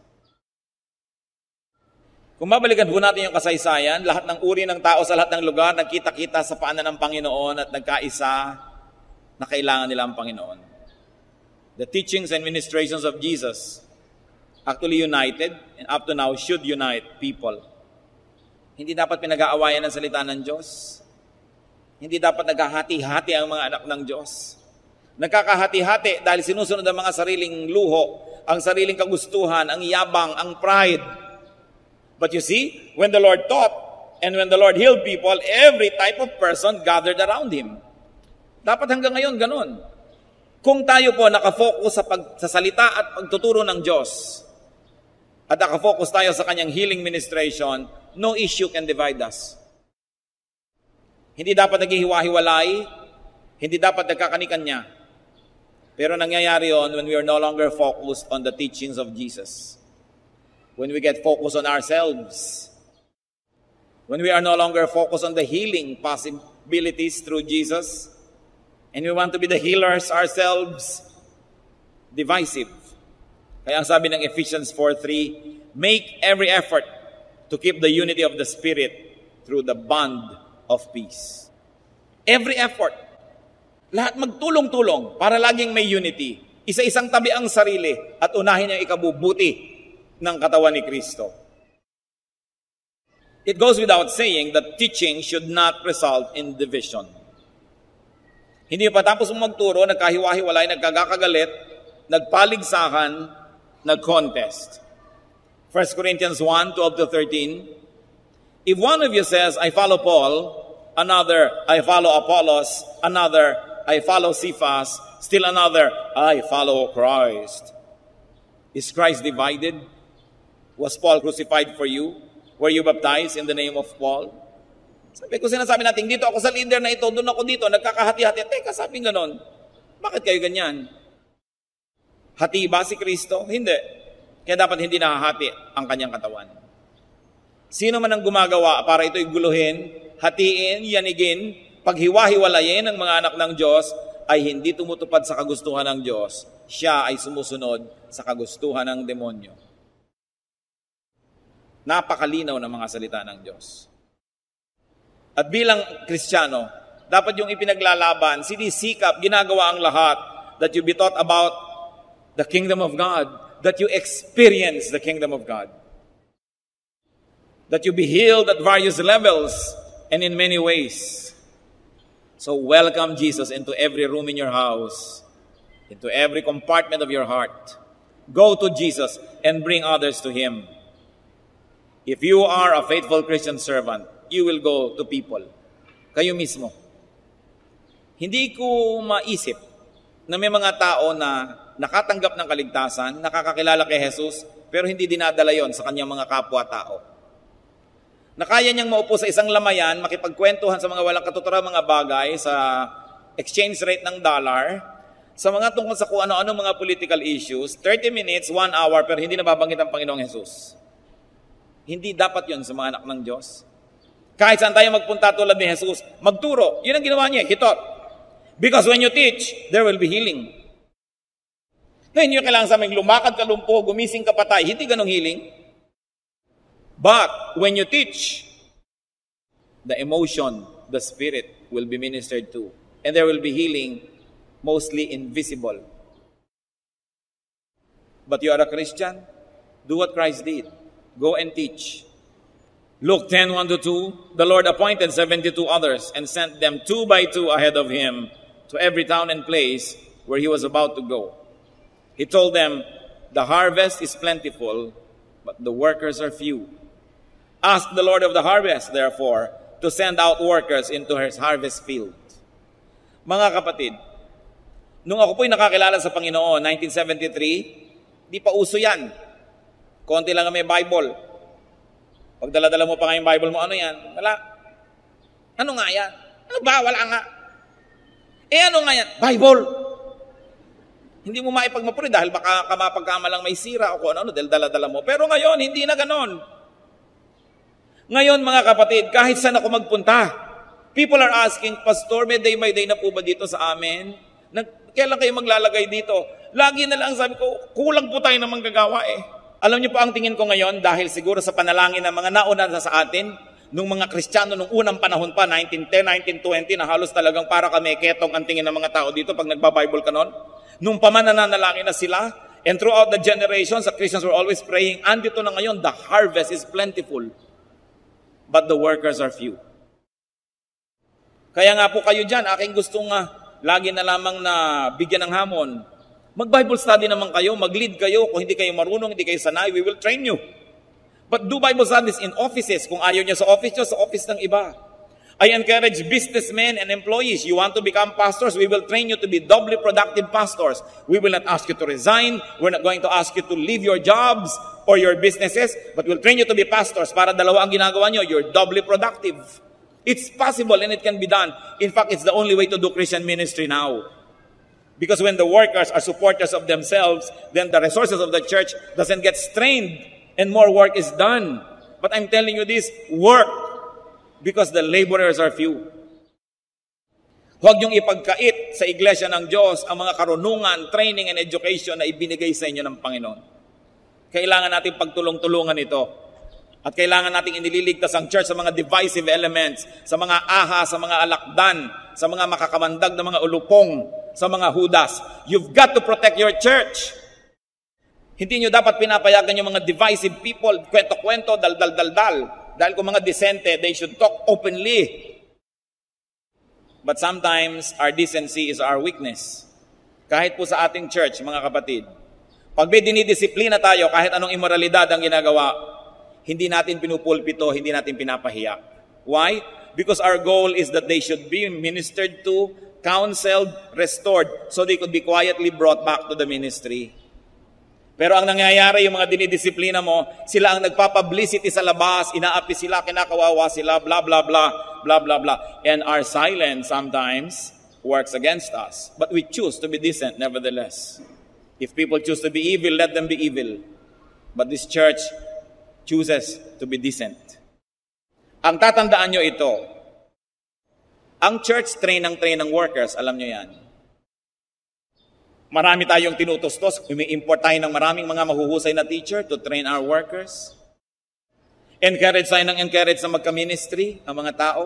Kung mabalikan po natin yung kasaysayan, lahat ng uri ng tao sa lahat ng lugar, nagkita-kita sa paanan ng Panginoon at nagkaisa na kailangan nila ang Panginoon. The teachings and ministrations of Jesus actually united and up to now should unite people. Hindi dapat pinag-aawayan ang salita ng Diyos. Hindi dapat naghahati-hati ang mga anak ng Diyos. Nagkakahati-hati dahil sinusunod ang mga sariling luho, ang sariling kagustuhan, ang yabang, ang pride. But you see, when the Lord taught and when the Lord healed people, every type of person gathered around Him. Dapat hanggang ngayon ganun. Kung tayo po nakafocus sa salita at pagtuturo ng Diyos, at nakafocus tayo sa Kanyang healing ministration, no issue can divide us. Hindi dapat naghihiwa-hiwalay, hindi dapat nagkakanikanya. Pero nangyayari yon when we are no longer focused on the teachings of Jesus. When we get focused on ourselves, when we are no longer focused on the healing possibilities through Jesus, and we want to be the healers ourselves, divisive. Kaya ang sabi ng Ephesians 4:3, make every effort to keep the unity of the Spirit through the bond of peace. Every effort. Lahat magtulong-tulong para laging may unity. Isa-isang tabi ang sarili at unahin ang ikabubuti ng katawan ni Kristo. It goes without saying that teaching should not result in division. Hindi pa tapos magturo, nagkahiwa-hiwalay, nagkagakagalit, nagpaligsakan, nag-contest. 1 Corinthians 1:12-13, if one of you says, I follow Paul, another, I follow Apollos, another, I follow Cephas, still another, I follow Christ. Is Christ divided? Was Paul crucified for you? Were you baptized in the name of Paul? Sabi ko, sinasabi natin, dito ako sa leader na ito, doon ako dito, nagkakahati-hati. Teka, sabi ganon. Bakit kayo ganyan? Hati ba si Kristo? Hindi. Kaya dapat hindi nahahati ang kanyang katawan. Sino man ang gumagawa para ito'y guluhin, hatiin, yanigin, paghiwa-hiwalayin ng mga anak ng Diyos, ay hindi tumutupad sa kagustuhan ng Diyos. Siya ay sumusunod sa kagustuhan ng demonyo. Napakalinaw ng mga salita ng Diyos. At bilang Kristiyano, dapat yung ipinaglalaban, sinisikap, ginagawa ang lahat, that you be taught about the kingdom of God, that you experience the kingdom of God, that you be healed at various levels and in many ways. So welcome Jesus into every room in your house, into every compartment of your heart. Go to Jesus and bring others to Him. If you are a faithful Christian servant, you will go to people. Kayo mismo. Hindi ko maisip na may mga tao na nakatanggap ng kaligtasan, nakakakilala kay Jesus, pero hindi dinadala yon sa kanyang mga kapwa-tao. Na kaya niyang maupo sa isang lamayan, makipagkwentuhan sa mga walang katuturan mga bagay, sa exchange rate ng dollar, sa mga tungkol sa kung ano-ano mga political issues, 30 minutes, 1 hour, pero hindi nababanggit ang Panginoong Jesus. Hindi dapat yon sa mga anak ng Diyos. Kahit saan tayo magpunta tulad ni Jesus, magturo. Yun ang ginawa niya, he taught. Because when you teach, there will be healing. Hindi nyo kailangan sa aming lumakad ka lumpo, gumising ka patay. Hindi ganong healing. But when you teach, the emotion, the spirit will be ministered to. And there will be healing, mostly invisible. But you are a Christian, do what Christ did. Go and teach. Luke 10:1-2, the Lord appointed 72 others and sent them 2 by 2 ahead of him to every town and place where he was about to go. He told them, the harvest is plentiful, but the workers are few. Ask the Lord of the harvest, therefore, to send out workers into his harvest field. Mga kapatid, nung ako po'y nakakilala sa Panginoon, 1973, di pa uso yan. Konti lang may Bible. Pag dala-dala mo pa nga yung Bible mo, ano yan? Wala. Ano nga yan? Ano ba? Wala nga. Ano nga yan? Bible. Hindi mo maipagmapuri dahil baka kamapagkamalang may sira o kung ano, dahil dala-dala mo. Pero ngayon, hindi na ganon. Ngayon, mga kapatid, kahit saan ako magpunta, people are asking, Pastor, may day by day na po ba dito sa amin? Kailan kayo maglalagay dito? Lagi na lang sabi ko, kulang po tayo na manggagawa eh. Alam niyo po ang tingin ko ngayon, dahil siguro sa panalangin ng mga nauna sa atin, nung mga Kristiyano, nung unang panahon pa, 1910, 1920, na halos talagang para kami ketong ang tingin ng mga tao dito pag nagba-Bible ka nun. Nung pamananalangin na sila, and throughout the generations, the Christians were always praying, andito na ngayon, the harvest is plentiful, but the workers are few. Kaya nga po kayo dyan, aking gustong lagi na lamang na bigyan ng hamon. Mag-Bible study naman kayo, mag-lead kayo. Kung hindi kayo marunong, hindi kayo sanay, we will train you. But do Bible studies in offices. Kung ayaw niyo sa office niyo, sa office ng iba. I encourage businessmen and employees. You want to become pastors, we will train you to be doubly productive pastors. We will not ask you to resign. We're not going to ask you to leave your jobs or your businesses, but we'll train you to be pastors. Para dalawa ang ginagawa niyo, you're doubly productive. It's possible and it can be done. In fact, it's the only way to do Christian ministry now. Because when the workers are supporters of themselves, then the resources of the church doesn't get strained and more work is done. But I'm telling you this, work because the laborers are few. Huwag niyong ipagkait sa iglesia ng Diyos ang mga karunungan, training, and education na ibinigay sa inyo ng Panginoon. Kailangan natin pagtulong-tulungan ito. At kailangan natin inililigtas ang church sa mga divisive elements, sa mga aha, sa mga alakdan, sa mga makakamandag na mga ulupong, sa mga hudas. You've got to protect your church. Hindi nyo dapat pinapayagan yung mga divisive people, kwento-kwento, dal-dal-dal-dal. Dahil kung mga disente, they should talk openly. But sometimes, our decency is our weakness. Kahit po sa ating church, mga kapatid, pag may dinidisiplina tayo, kahit anong immoralidad ang ginagawa, hindi natin pinupulpito, hindi natin pinapahiya. Why? Because our goal is that they should be ministered to, counseled, restored, so they could be quietly brought back to the ministry. Pero ang nangyayari, yung mga dinidisiplina mo, sila ang nagpapublicity sa labas, inaapi sila, kinakawawa sila, blah, blah, blah. blah, blah, blah. And our silence sometimes works against us. But we choose to be decent nevertheless. If people choose to be evil, let them be evil. But this church chooses to be decent. Ang tatandaan nyo ito, ang church train ng workers, alam nyo yan. Marami tayong tinutustos, umi-import tayo ng maraming mga mahuhusay na teacher to train our workers. Encourage tayo ng encourage na magka-ministry ang mga tao.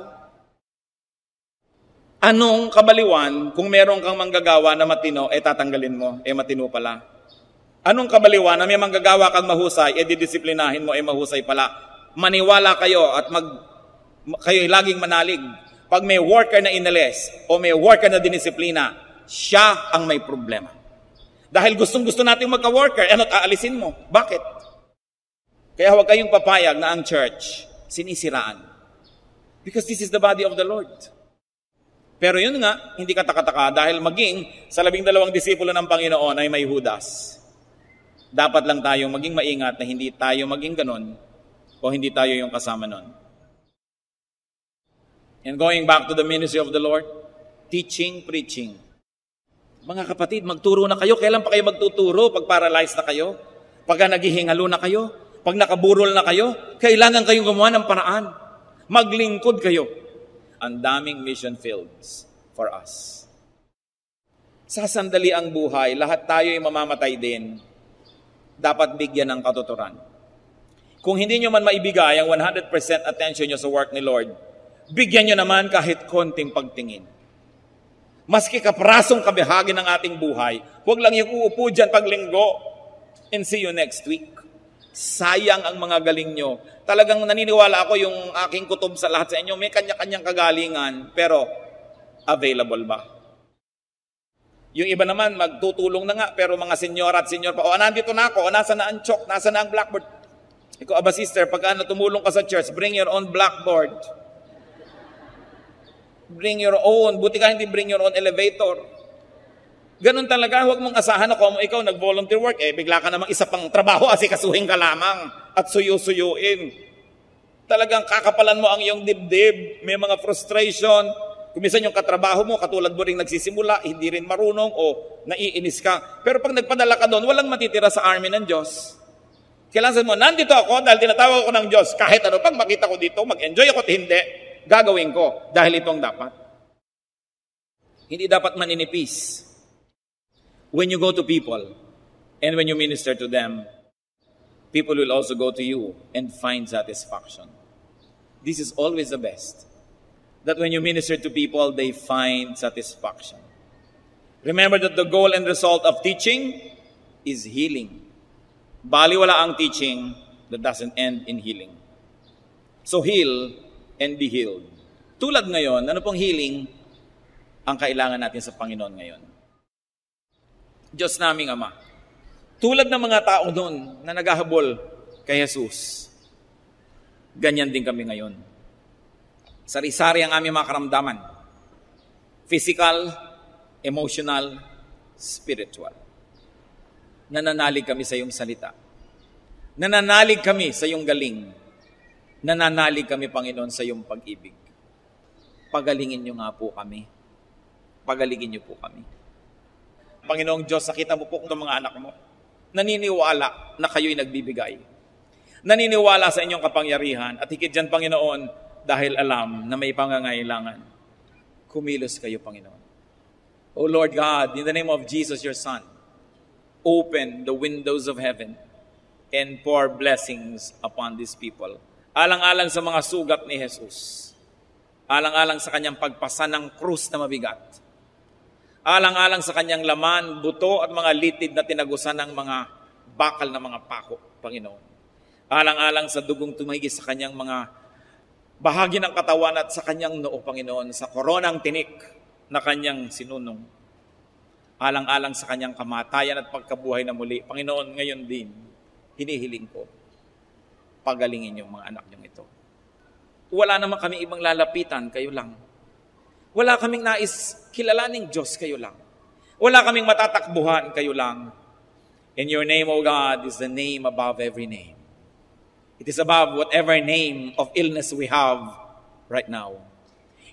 Anong kabaliwan kung meron kang manggagawa na matino, tatanggalin mo, matino pala? Anong kabaliwan na may manggagawa kang mahusay, didisiplinahin mo, mahusay pala? Maniwala kayo at kayo laging manalig. Pag may worker na inalis o may worker na dinisiplina, siya ang may problema. Dahil gustong-gusto natin magka-worker, ano't aalisin mo? Bakit? Kaya huwag kayong papayag na ang church sinisiraan. Because this is the body of the Lord. Pero yun nga, hindi katakataka dahil maging sa 12 disipulo ng Panginoon ay may Judas. Dapat lang tayong maging maingat na hindi tayo maging ganon o hindi tayo yung kasama nun. And going back to the ministry of the Lord, teaching, preaching. Mga kapatid, magturo na kayo. Kailan pa kayo magtuturo? Pag paralyzed na kayo? Pag naghihingalo na kayo? Pag nakaburol na kayo? Kailangan kayong gumawa ng paraan. Maglingkod kayo. Ang daming mission fields for us. Sa sandali ang buhay, lahat tayo ay mamamatay din. Dapat bigyan ng katuturan. Kung hindi nyo man maibigay ang 100% attention nyo sa work ni Lord, bigyan nyo naman kahit konting pagtingin. Maski kaprasong kabahagi ng ating buhay, huwag lang yung uupo dyan paglinggo and see you next week. Sayang ang mga galing nyo. Talagang naniniwala ako yung aking kutob sa lahat sa inyo, may kanya-kanyang kagalingan, pero available ba? Yung iba naman, magtutulong na nga, pero mga senyor at senyor pa, nandito na ako, nasa na ang chalk, nasa na ang blackboard. Ikaw, sister, pag tumulong ka sa church, bring your own blackboard. Bring your own. Buti ka hindi bring your own elevator. Ganun talaga, huwag mong asahan na kung ikaw nag-volunteer work, bigla ka namang isa pang trabaho, asikasuhin ka lamang at suyo-suyuin. Talagang kakapalan mo ang iyong dibdib, may mga frustration. Kung minsan yung katrabaho mo, katulad mo rin nagsisimula, hindi rin marunong o naiinis ka. Pero pag nagpadala ka doon, walang matitira sa army ng Diyos. Kailangan mo, nandito ako dahil tinatawag ko ng Diyos. Kahit ano, pag makita ko dito, mag-enjoy ako at hindi, gagawin ko dahil itong dapat. Hindi dapat maninipis. When you go to people and when you minister to them, people will also go to you and find satisfaction. This is always the best. That when you minister to people, they find satisfaction. Remember that the goal and result of teaching is healing. Baliwala ang teaching that doesn't end in healing. So heal and be healed. Tulad ngayon, ano pong healing ang kailangan natin sa Panginoon ngayon? Diyos naming Ama, tulad ng mga tao doon na naghahabol kay Jesus, ganyan din kami ngayon. Sari-sari ang aming mga karamdaman. Physical, emotional, spiritual. Nananalig kami sa iyong salita. Nananalig kami sa iyong galing. Nananalig kami, Panginoon, sa iyong pag-ibig. Pagalingin niyo nga po kami. Pagalingin niyo po kami. Panginoong Diyos, nakita mo po kung mga anak mo. Naniniwala na kayo'y nagbibigay. Naniniwala sa inyong kapangyarihan. At higit dyan, Panginoon, dahil alam na may pangangailangan. Kumilos kayo, Panginoon. O Lord God, in the name of Jesus, your Son, open the windows of heaven and pour blessings upon these people. Alang-alang sa mga sugat ni Jesus. Alang-alang sa kanyang pagpasa ng krus na mabigat. Alang-alang sa kanyang laman, buto at mga litid na tinagusan ng mga bakal na mga pako, Panginoon. Alang-alang sa dugong tumigis sa kanyang mga bahagi ng katawan at sa kanyang noo, Panginoon, sa koronang tinik na kanyang sinunong. Alang-alang sa kanyang kamatayan at pagkabuhay na muli, Panginoon, ngayon din, hinihiling ko, pagalingin yung mga anak niyong ito. Wala naman kami ibang lalapitan, kayo lang. Wala kaming nais kilalaning Diyos, kayo lang. Wala kaming matatakbuhan, kayo lang. And your name, O God, is the name above every name. It is above whatever name of illness we have right now.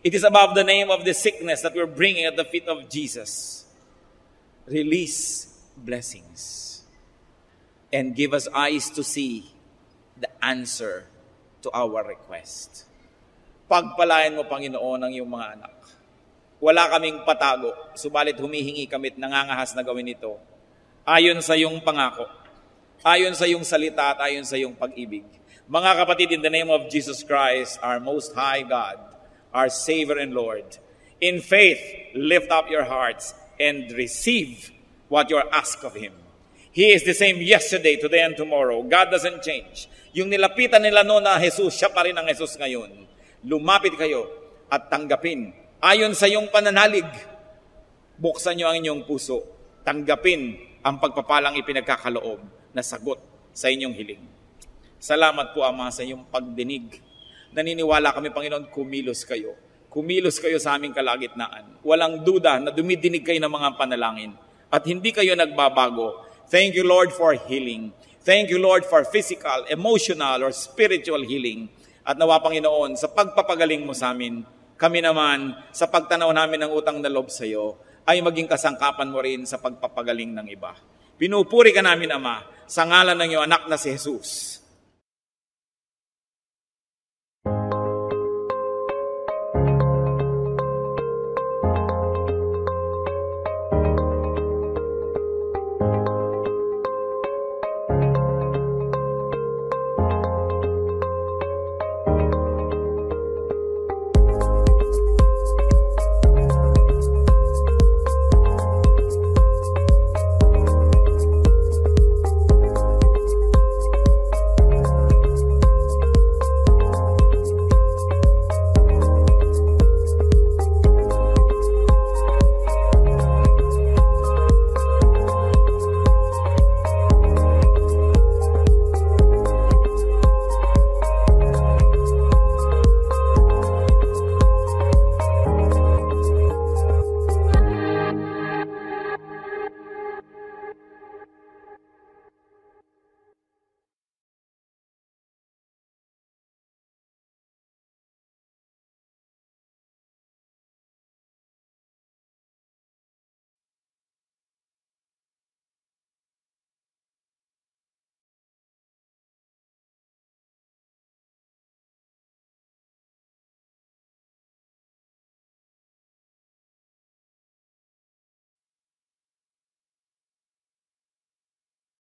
It is above the name of the sickness that we're bringing at the feet of Jesus. Release blessings. And give us eyes to see the answer to our request. Pagpalain mo, Panginoon, ang iyong mga anak. Wala kaming patago, subalit humihingi kami at nangangahas na gawin ito. Ayon sa iyong pangako, ayon sa iyong salita at ayon sa iyong pag-ibig. Mga kapatid, in the name of Jesus Christ, our Most High God, our Savior and Lord, in faith, lift up your hearts and receive what you are asked of Him. He is the same yesterday, today, and tomorrow. God doesn't change. Yung nilapitan nila noon na Jesus, siya pa rin ang Jesus ngayon. Lumapit kayo at tanggapin. Ayon sa iyong pananalig, buksan niyo ang inyong puso. Tanggapin ang pagpapalang ipinagkakaloob na sagot sa inyong hiling. Salamat po, Ama, sa iyong pagdinig. Naniniwala kami, Panginoon, kumilos kayo. Kumilos kayo sa aming kalagitnaan. Walang duda na dumidinig kayo ng mga panalangin. At hindi kayo nagbabago. Thank you, Lord, for healing. Thank you, Lord, for physical, emotional, or spiritual healing. At nawa, Panginoon, sa pagpapagaling mo sa amin, kami naman, sa pagtanaw namin ng utang na loob sa iyo, ay maging kasangkapan mo rin sa pagpapagaling ng iba. Pinupuri ka namin, Ama, sa ngalan ng iyong anak na si Jesus.